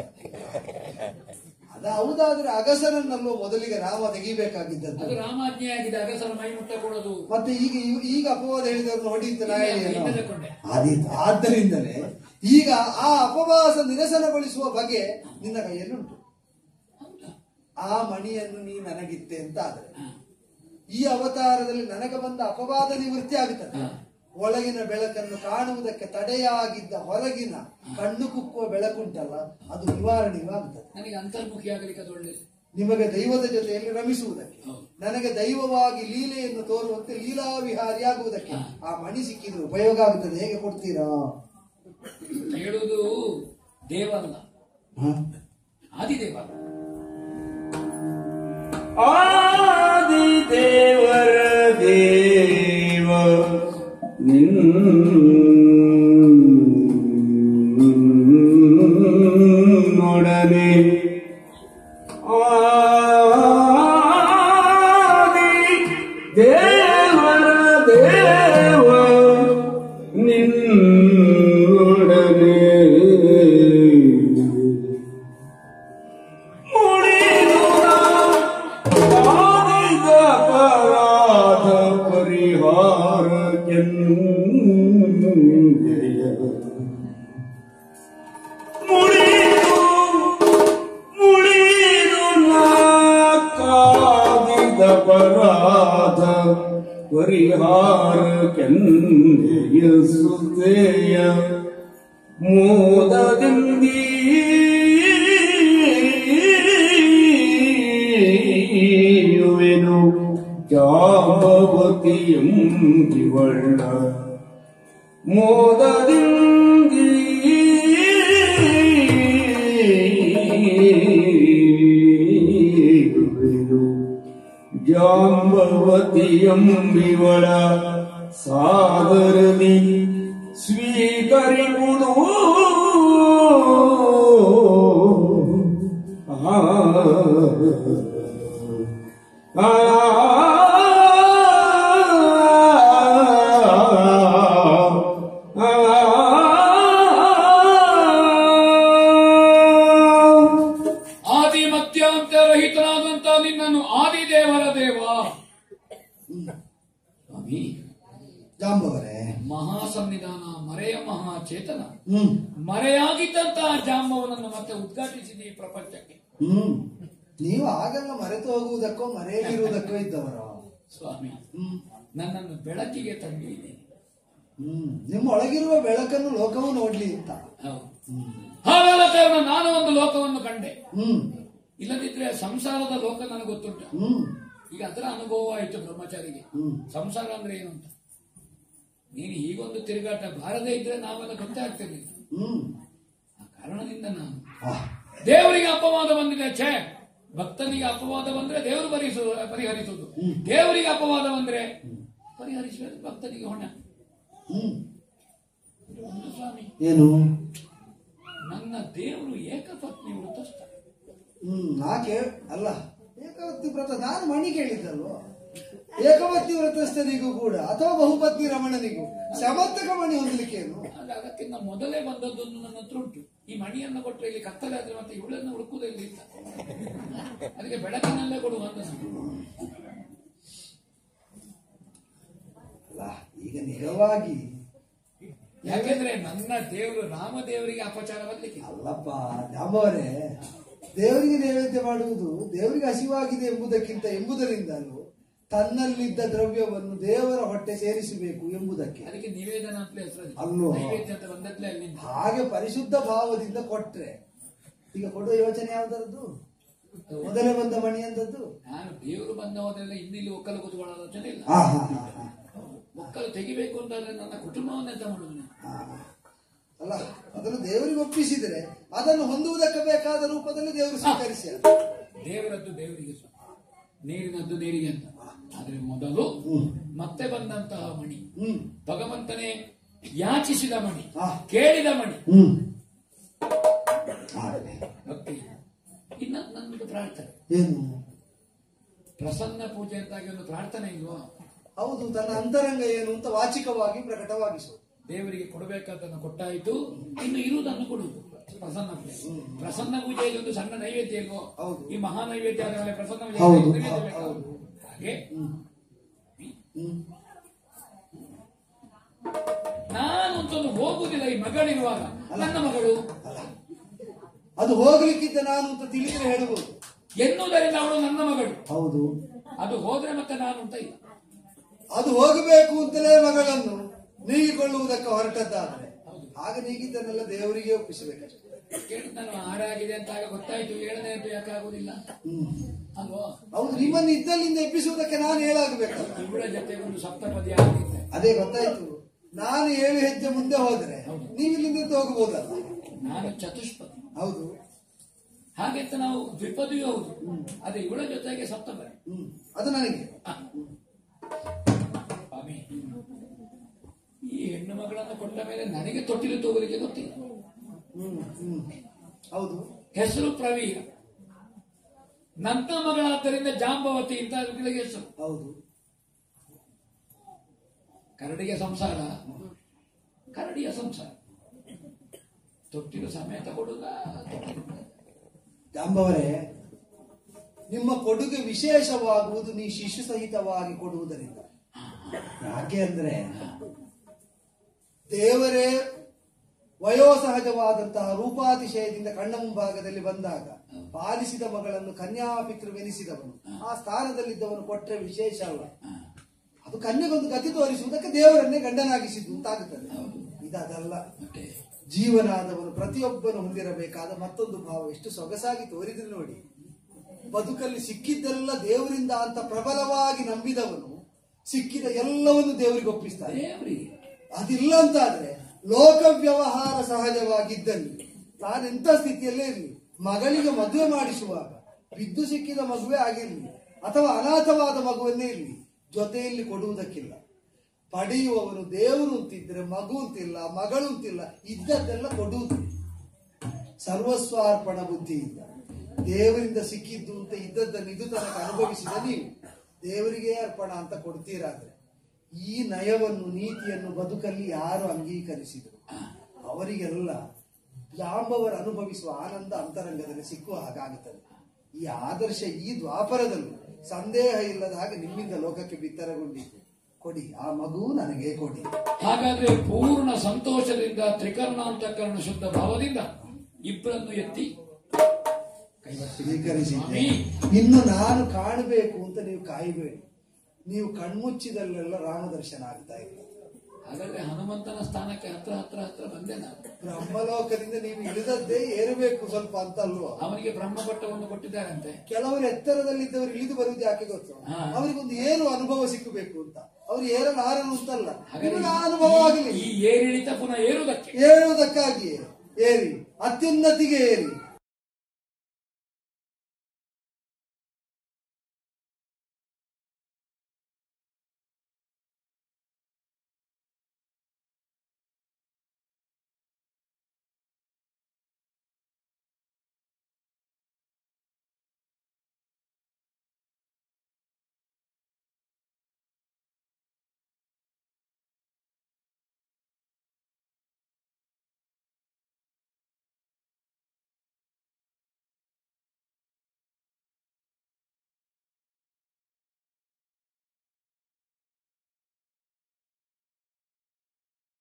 ಅದ ಹೌದಾದ್ರೆ ಅಗಸರನ್ನಲ್ಲೋ ಮೊದಲಿಗೆ ರಾಮ ತೆಗಿಬೇಕಾಗಿದ್ದದ್ದು. ರಾಮಾಜ್ಞೆ ಆಗಿದೆ ಅಗಸರ ಮೈ ಮುಟ್ಟ ಕೊಡೋದು. ಮತ್ತೆ ಈಗ ಈಗ ಅಪವಾದ ಹೇಳಿದವ್ರನ್ನ ಹೊಡಿತ ಆದೀತು. ಆದ್ದರಿಂದಲೇ ಈಗ ಆ ಅಪವಾಸ ನಿರಸನಗೊಳಿಸುವ ಬಗೆ ನಿನ್ನ ಕೈಯಲ್ಲುಂಟು. ಆ ಮಣಿಯನ್ನು ನೀ ನನಗಿತ್ತೆ ಅಂತ ಆದ್ರೆ ಈ ಅವತಾರದಲ್ಲಿ ನನಗೆ ಬಂದ ಅಪವಾದ ನಿವೃತ್ತಿ ಆಗುತ್ತದೆ. ಒಳಗಿನ ಬೆಳಕನ್ನು ಕಾಣುವುದಕ್ಕೆ ತಡೆಯಾಗಿದ್ದ ಹೊರಗಿನ ಕಣ್ಣು ಕುಕ್ಕುವ ಬೆಳಕುಂಟಲ್ಲ, ಅದು ನಿವಾರಣೆಯೂ ಆಗುತ್ತದೆ. ನನಗೆ ಅಂತರ್ಮುಖಿ ಆಗಲಿಕ್ಕೆ ಅದು ಒಳ್ಳೆಯದು. ನಿಮಗೆ ದೈವದ ಜೊತೆಯಲ್ಲಿ ರಮಿಸುವುದಕ್ಕೆ, ನನಗೆ ದೈವವಾಗಿ ಲೀಲೆಯನ್ನು ತೋರುವಂತೆ ಲೀಲಾವಿಹಾರಿ ಆಗುವುದಕ್ಕೆ ಆ ಮಣಿ ಸಿಕ್ಕಿದ್ರೆ ಉಪಯೋಗ ಆಗುತ್ತದೆ. ಹೇಗೆ ಕೊಡ್ತೀರಾ? ಹೇಳುವುದು ದೇವಲ್ಲ, ಆದಿದೇವ. ಆದಿದೇವರ ದೇವ ನಿನ್ನೊಡನೆ ಆದಿ ದೇವರ ದೇವ ನಿನ್ನೊಡನೆ ಮುಡಿದ ಆದಿದ ಅಪರಾಧ ಪರಿಹಾರ ಮುಡಿದು ಮುಡಿದು ನಾಕಾದಿದ ಅಪರಾಧ ಪರಿಹಾರ ಕೆಂದೆಯ ಸುತೆಯ ಮೋದದಿಂದಿಯುವೆನು ಜಾಂಬವತಿಯಂ ಇವಳ ಮೋದದಿಂದಿ ಜಾಂಬವತಿಯಂ ಇವಳ ಸಾದರದಿ ಸ್ವೀಕರಿಸುವುದು ಆ ಆದಿ ಮಧ್ಯಾಂತರಹಿತನಾದಂತ ನಿನ್ನನ್ನು ಆದಿದೇವರ ದೇವ ಸ್ವಾಮಿ ಜಾಂಬವರೇ, ಮಹಾಸನ್ನಿಧಾನ, ಮರೆಯ ಮಹಾಚೇತನ, ಮರೆಯಾಗಿದ್ದಂತಹ ಜಾಂಬವನನ್ನು ಮತ್ತೆ ಉದ್ಘಾಟಿಸಿದೆ ಈ ಪ್ರಪಂಚಕ್ಕೆ. ಹ್ಮ್ ನೀವು ಆಗೆಲ್ಲ ಮರೆತು ಹೋಗುವುದಕ್ಕೋ ಮರೆಯಲಿರುವುದಕ್ಕೋ ಇದ್ದವರ ಸ್ವಾಮಿ. ನನ್ನನ್ನು ಬೆಳಕಿಗೆ ತಂದಿದ್ದೀನಿ. ಹ್ಮ್ ನಿಮ್ಮ ಒಳಗಿರುವ ಬೆಳಕನ್ನು ಲೋಕವು ನೋಡ್ಲಿ ಅಂತ. ಹಾಗಾದ ಕಾರಣ ನಾನು ಒಂದು ಲೋಕವನ್ನು ಕಂಡೆ. ಹ್ಮ್ ಇಲ್ಲದಿದ್ರೆ ಸಂಸಾರದ ಲೋಕ ನನಗೆ ಗೊತ್ತುಂಟು. ಹ್ಮ್ ಈಗ ಅದರ ಅನುಭವ ಆಯ್ತು ಬ್ರಹ್ಮಚಾರಿಗೆ. ಸಂಸಾರ ಅಂದ್ರೆ ಏನು ಅಂತ ನೀನು ಹೀಗೊಂದು ತಿರುಗಾಟ ಬಾರದೇ ಇದ್ರೆ ನಾವೆಲ್ಲ ಗೊತ್ತೇ ಆಗ್ತಿರ್ಲಿಲ್ಲ. ಹ್ಮ್ ಆ ಕಾರಣದಿಂದ ನಾನು ದೇವರಿಗೆ ಅಪವಾದ ಬಂದಿದೆ, ಛೇ, ಭಕ್ತನಿಗೆ ಅಪವಾದ ಬಂದ್ರೆ ದೇವರು ಪರಿಸು ಪರಿಹರಿಸುವುದು, ದೇವರಿಗೆ ಅಪವಾದ ಬಂದ್ರೆ ಪರಿಹರಿಸುವುದು ಭಕ್ತನಿಗೆ ಹೊಣೆ. ಹ್ಮ್ ಸ್ವಾಮಿ, ಏನು ನನ್ನ ದೇವರು ಏಕಪತ್ನಿ ವೃತಸ್ಥ. ಹ್ಮ್ ನಾಕೆ ಅಲ್ಲ ಏಕವತ್ತಿ ವ್ರತ ನಾನು ಮಣಿ ಕೇಳಿದ್ದಲ್ವ. ಏಕವತ್ತಿ ವ್ರತಸ್ಥನಿಗೂ ಕೂಡ ಅಥವಾ ಬಹುಪತ್ನಿ ರಮಣನಿಗೂ ಸಮರ್ಥಕ ಮಣಿ ಹೊಂದಲಿಕ್ಕೆ ಏನು? ಅದಕ್ಕಿಂತ ಮೊದಲೇ ಬಂದದ್ದೊಂದು ನನ್ನ ಹತ್ರ ಉಂಟು. ಈ ಮಣಿಯನ್ನು ಕೊಟ್ಟರೆ ಇಲ್ಲಿ ಕತ್ತಲೆ ಆದ್ರೆ ಮತ್ತೆ ಇವಳನ್ನು ಹುಡುಕುವುದೇ ಇಲ್ಲ. ಅದಕ್ಕೆ ಬೆಳಕಿನಲ್ಲೇ ಕೊಡುವ ಅಂತ. ಈಗ ನಿಜವಾಗಿ ಯಾಕೆಂದ್ರೆ ನನ್ನ ದೇವರು ರಾಮದೇವರಿಗೆ ಅಪಚಾರ ಬರ್ಲಿಕ್ಕೆ ಅಲ್ಲಪ್ಪ ಜಾಂಬವರೇ, ದೇವರಿಗೆ ನೈವೇದ್ಯ ಮಾಡುವುದು ದೇವರಿಗೆ ಹಸಿವಾಗಿದೆ ಎಂಬುದಕ್ಕಿಂತ ಎಂಬುದರಿಂದಲೂ ತನ್ನಲ್ಲಿದ್ದ ದ್ರವ್ಯವನ್ನು ದೇವರ ಹೊಟ್ಟೆ ಸೇರಿಸಬೇಕು ಎಂಬುದಕ್ಕೆ. ಅದಕ್ಕೆ ನಿವೇದನ ಅಂತಲೇ ಹೆಸರು. ಅಲ್ವೋ? ನೈವೇದ್ಯ ಅಂತ ಬಂದದ್ಲೇ ಅಲ್ಲಿಂದ. ಹಾಗೆ ಪರಿಶುದ್ಧ ಭಾವದಿಂದ ಕೊಟ್ರೆ ಈಗ ಕೊಡುವ ಯೋಚನೆ ಯಾವ್ದರದ್ದು? ಮೊದಲೇ ಬಂದ ಮಣಿ ಅಂತದ್ದು. ನಾನು ದೇವರು ಬಂದ ಹೋದ್ರೆಲ್ಲ ಇಲ್ಲಿ ಒಕ್ಕಲು ಕೂತ್ಕೊಳ್ಳೋ ಯೋಚನೆ ಇಲ್ಲ. ಹಾ ಹಾ ಹಾ ಹಾ ಒಕ್ಕಲು ತೆಗಿಬೇಕು ಅಂತಂದ್ರೆ ನನ್ನ ಕುಟುಂಬವನ್ನೆಂತ ಮಾಡುದು ನಾನು. ಅಲ್ಲ, ಅದನ್ನು ದೇವರಿಗೆ ಒಪ್ಪಿಸಿದರೆ ಅದನ್ನು ಹೊಂದುವುದಕ್ಕೆ ಬೇಕಾದ ರೂಪದಲ್ಲಿ ದೇವರು ಸ್ವೀಕರಿಸಿ. ದೇವರದ್ದು ದೇವರಿಗೆ ಸ್ವ, ನೀರಿನದ್ದು ನೀರಿಗೆ ಅಂತ. ಆದ್ರೆ ಮೊದಲು ಮತ್ತೆ ಬಂದಂತಹ ಮಣಿ ಹ್ಮ್ ಭಗವಂತನೇ ಯಾಚಿಸಿದ ಮಣಿ, ಹಾ. ಕೇಳಿದ ಮಣಿ. ಹ್ಮ್ ಭಕ್ತಿ. ಇನ್ನ ನನ್ನದು ಪ್ರಾರ್ಥನೆ ಏನು? ಪ್ರಸನ್ನ ಪೂಜೆ ಅಂತಾಗಿ ಒಂದು ಪ್ರಾರ್ಥನೆ ಇಲ್ವಾ? ಹೌದು, ತನ್ನ ಅಂತರಂಗ ಏನು ಅಂತ ವಾಚಿಕವಾಗಿ ಪ್ರಕಟವಾಗಿಸುವುದು. ದೇವರಿಗೆ ಕೊಡಬೇಕಾದನ್ನು ಕೊಟ್ಟಾಯಿತು, ಇನ್ನು ಇರುವುದನ್ನು ಕೊಡುವುದು. ಪ್ರಸನ್ನ ಪೂಜೆ. ಪ್ರಸನ್ನ ಪೂಜೆಯಲ್ಲಿ ಒಂದು ಸಣ್ಣ ನೈವೇದ್ಯ ಇಲ್ವೋ? ಹೌದು. ಈ ಮಹಾ ನೈವೇದ್ಯ ಆದ ಮೇಲೆ ಪ್ರಸನ್ನ ಪೂಜೆ ಹೌದು, ನೈವೇದ್ಯ ಬೇಕಾ? ಹೌದು. ಹಾಗೆ ಹ್ಮ್ ನಾನು ಅಂತಂದು ಹೋಗುವುದಿಲ್ಲ. ಈ ಮಗಳಿರುವಾಗ ನನ್ನ ಮಗಳು ಅದು ಹೋಗ್ಲಿಕ್ಕಿದ್ದ ನಾನು ಅಂತ ತಿಳಿದ್ರೆ ಹೇಳಬಹುದು ಎನ್ನುವುದರಿಂದ ಅವಳು ನನ್ನ ಮಗಳು. ಹೌದು, ಅದು ಹೋದ್ರೆ ಮತ್ತೆ ನಾನು ಅಂತ ಇಲ್ಲ. ಅದು ಹೋಗಬೇಕು ಅಂತಲೇ ಮಗಳನ್ನು ನೀಗಿಕೊಳ್ಳುವುದಕ್ಕೆ ಹೊರಟದ್ದಾದ್ರೆ ಆಗ ನೀಗಿದ್ದನ್ನೆಲ್ಲ ದೇವರಿಗೆ ಒಪ್ಪಿಸಬೇಕಷ್ಟೇ. ಕೇಳಿದ್ ನಾನು ಹಾಡಾಗಿದೆ ಅಂತ ಆಗ ಗೊತ್ತಾಯ್ತು, ಏಳನೇ ಅಂತ ಯಾಕೆ ಆಗುದಿಲ್ಲ ಅಲ್ವೋ? ಹೌದು, ನಿಮ್ಮನ್ನು ಇದ್ದಲ್ಲಿಂದ ಎಬ್ಬಿಸುವುದಕ್ಕೆ ನಾನು ಹೇಳಾಗಬೇಕಲ್ಲ. ಇವಳ ಜೊತೆ ಒಂದು ಸಪ್ತಪದಿ ಆಗಿದ್ದೆ. ಅದೇ ಗೊತ್ತಾಯ್ತು. ನಾನು ಏಳು ಹೆಜ್ಜೆ ಮುಂದೆ ಹೋದ್ರೆ ನೀವು ಇಲ್ಲಿಂದ ಹೋಗಬಹುದಲ್ಲ. ನಾನು ಚತುಷ್ಪದಿ. ಹೌದು, ಹಾಗೆಂತ ನಾವು ದ್ವಿಪದಿಯೂ ಹೌದು. ಅದೇ ಇವಳ ಜೊತೆಗೆ ಸಪ್ತಪದಿ. ಹ್ಮ್ ಅದು ನನಗೆ. ಸ್ವಾಮಿ, ಈ ಹೆಣ್ಣು ಮಗಳನ್ನು ಕೊಟ್ಟ ಮೇಲೆ ನನಗೆ ತೊಟ್ಟಿಲು ತೋಗಲಿಕ್ಕೆ ಗೊತ್ತಿಲ್ಲ. ಹ್ಮ್ ಹ್ಮ್ ಹೌದು, ಹೆಸರು ಪ್ರವೀರ. ನನ್ನ ಮಗಳಾದ್ದರಿಂದ ಜಾಂಬವತಿ ಅಂತ ಮಗಳಿಗೆ ಹೆಸರು. ಹೌದು. ಕರಡಿಗೆ ಸಂಸಾರ, ಕರಡಿಯ ಸಂಸಾರ. ತೊಟ್ಟಿಲು ಸಮೇತ ಕೊಡುಗ. ಜಾಂಬವರೇ, ನಿಮ್ಮ ಕೊಡುಗೆ ವಿಶೇಷವಾಗುವುದು ನೀ ಶಿಶು ಸಹಿತವಾಗಿ ಕೊಡುವುದರಿಂದ. ಯಾಕೆ ಅಂದ್ರೆ ದೇವರೇ ವಯೋಸಹಜವಾದಂತಹ ರೂಪಾತಿಶಯದಿಂದ ಕಣ್ಣ ಮುಂಭಾಗದಲ್ಲಿ ಬಂದಾಗ ಪಾಲಿಸಿದ ಮಗಳನ್ನು ಕನ್ಯಾಪಿತೃವೆನಿಸಿದವನು ಆ ಸ್ಥಾನದಲ್ಲಿದ್ದವನು ಕೊಟ್ಟರೆ ವಿಶೇಷ ಅಲ್ಲ. ಅದು ಕನ್ಯೆಗೊಂದು ಗತಿ ತೋರಿಸುವುದಕ್ಕೆ ದೇವರನ್ನೇ ಗಂಡನಾಗಿಸಿದ್ದು ಅಂತಾಗುತ್ತದೆ. ಇದಲ್ಲ, ಜೀವನಾದವನು ಪ್ರತಿಯೊಬ್ಬನು ಹೊಂದಿರಬೇಕಾದ ಮತ್ತೊಂದು ಭಾವ ಎಷ್ಟು ಸೊಗಸಾಗಿ ತೋರಿದ್ರೆ ನೋಡಿ. ಬದುಕಲ್ಲಿ ಸಿಕ್ಕಿದ್ದೆಲ್ಲ ದೇವರಿಂದ ಅಂತ ಪ್ರಬಲವಾಗಿ ನಂಬಿದವನು ಸಿಕ್ಕಿದ ಎಲ್ಲವನ್ನು ದೇವರಿಗೆ ಒಪ್ಪಿಸ್ತಾನೆ. ಅದಿಲ್ಲ ಅಂತಾದ್ರೆ ಲೋಕ ವ್ಯವಹಾರ ಸಹಜವಾಗಿದ್ದಲ್ಲಿ ತಾನೆಂಥ ಸ್ಥಿತಿಯಲ್ಲೇ ಇರಲಿ, ಮಗಳಿಗೆ ಮದುವೆ ಮಾಡಿಸುವಾಗ ಬಿದ್ದು ಸಿಕ್ಕಿದ ಮಗುವೆ ಆಗಿರಲಿ ಅಥವಾ ಅನಾಥವಾದ ಮಗುವನ್ನೇ ಇರಲಿ, ಜೊತೆಯಲ್ಲಿ ಕೊಡುವುದಕ್ಕಿಲ್ಲ. ಪಡೆಯುವವನು ದೇವರು ಅಂತಿದ್ರೆ ಮಗು ಅಂತಿಲ್ಲ, ಮಗಳು ಅಂತಿಲ್ಲ, ಇದ್ದದ್ದೆಲ್ಲ ಕೊಡುವುದು. ಸರ್ವಸ್ವಾರ್ಪಣ ಬುದ್ಧಿಯಿಂದ ದೇವರಿಂದ ಸಿಕ್ಕಿದ್ದು ಅಂತ ಇದ್ದದ್ದನ್ನು ಇದು ತನಕ ಅನುಭವಿಸಿದ ನೀವು ದೇವರಿಗೆ ಅರ್ಪಣ ಅಂತ ಕೊಡ್ತೀರಾದ್ರೆ ಈ ನಯವನ್ನು ನೀತಿಯನ್ನು ಬದುಕಲ್ಲಿ ಯಾರು ಅಂಗೀಕರಿಸಿದರು ಅವರಿಗೆಲ್ಲ ಜಾಂಬವರು ಅನುಭವಿಸುವ ಆನಂದ ಅಂತರಂಗದಲ್ಲಿ ಸಿಕ್ಕುವ ಹಾಗಾಗುತ್ತದೆ. ಈ ಆದರ್ಶ ಈ ದ್ವಾಪರದಲ್ಲೂ ಸಂದೇಹ ಇಲ್ಲದ ಹಾಗೆ ನಿಮ್ಮಿಂದ ಲೋಕಕ್ಕೆ ಬಿತ್ತರಗೊಂಡಿತು. ಕೊಡಿ, ಆ ಮಗು ನನಗೆ ಕೊಡಿ. ಹಾಗಾದ್ರೆ ಪೂರ್ಣ ಸಂತೋಷದಿಂದ ತ್ರಿಕರ್ಣಾಂತಕರಣ ಶುದ್ಧ ಭಾವದಿಂದ ಇಬ್ಬರನ್ನು ಎತ್ತಿ ಸ್ವೀಕರಿಸಿದ್ದೆ. ಇನ್ನು ನಾನು ಕಾಣಬೇಕು ಅಂತ ನೀವು ಕಾಯಬೇಡಿ. ನೀವು ಕಣ್ಮುಚ್ಚಿದಲ್ಲೆಲ್ಲ ರಾಮದರ್ಶನ ಆಗ್ತಾ ಇಲ್ಲ. ಹಾಗಾದ್ರೆ ಹನುಮಂತನ ಸ್ಥಾನಕ್ಕೆ ಹತ್ರ ಹತ್ರ ಹತ್ರ ಬಂದೆ ನಾನು. ಬ್ರಹ್ಮಲೋಕದಿಂದ ನೀವು ಇಳಿದದ್ದೇ ಏರಬೇಕು ಸ್ವಲ್ಪ ಅಂತ ಅಲ್ವಾ? ಅವನಿಗೆ ಬ್ರಹ್ಮಪಟ್ಟವನ್ನು ಕೊಟ್ಟಿದ್ದಾರಂತೆ. ಕೆಲವರು ಎತ್ತರದಲ್ಲಿದ್ದವರು ಇಳಿದು ಬರುವುದು ಯಾಕೆ ಗೊತ್ತು? ಅವರಿಗೊಂದು ಏನು ಅನುಭವ ಸಿಕ್ಕಬೇಕು ಅಂತ. ಅವ್ರು ಏರಲಾರರು ಅಂತಲ್ಲ, ಅನುಭವ ಆಗಲಿ. ಈ ಏರಿಳಿತ ಪುನಃ ಏರುವುದಕ್ಕೆ ಏರುವುದಕ್ಕಾಗಿಯೇ ಏರಿ ಅತ್ಯುನ್ನತಿಗೆ ಏರಿ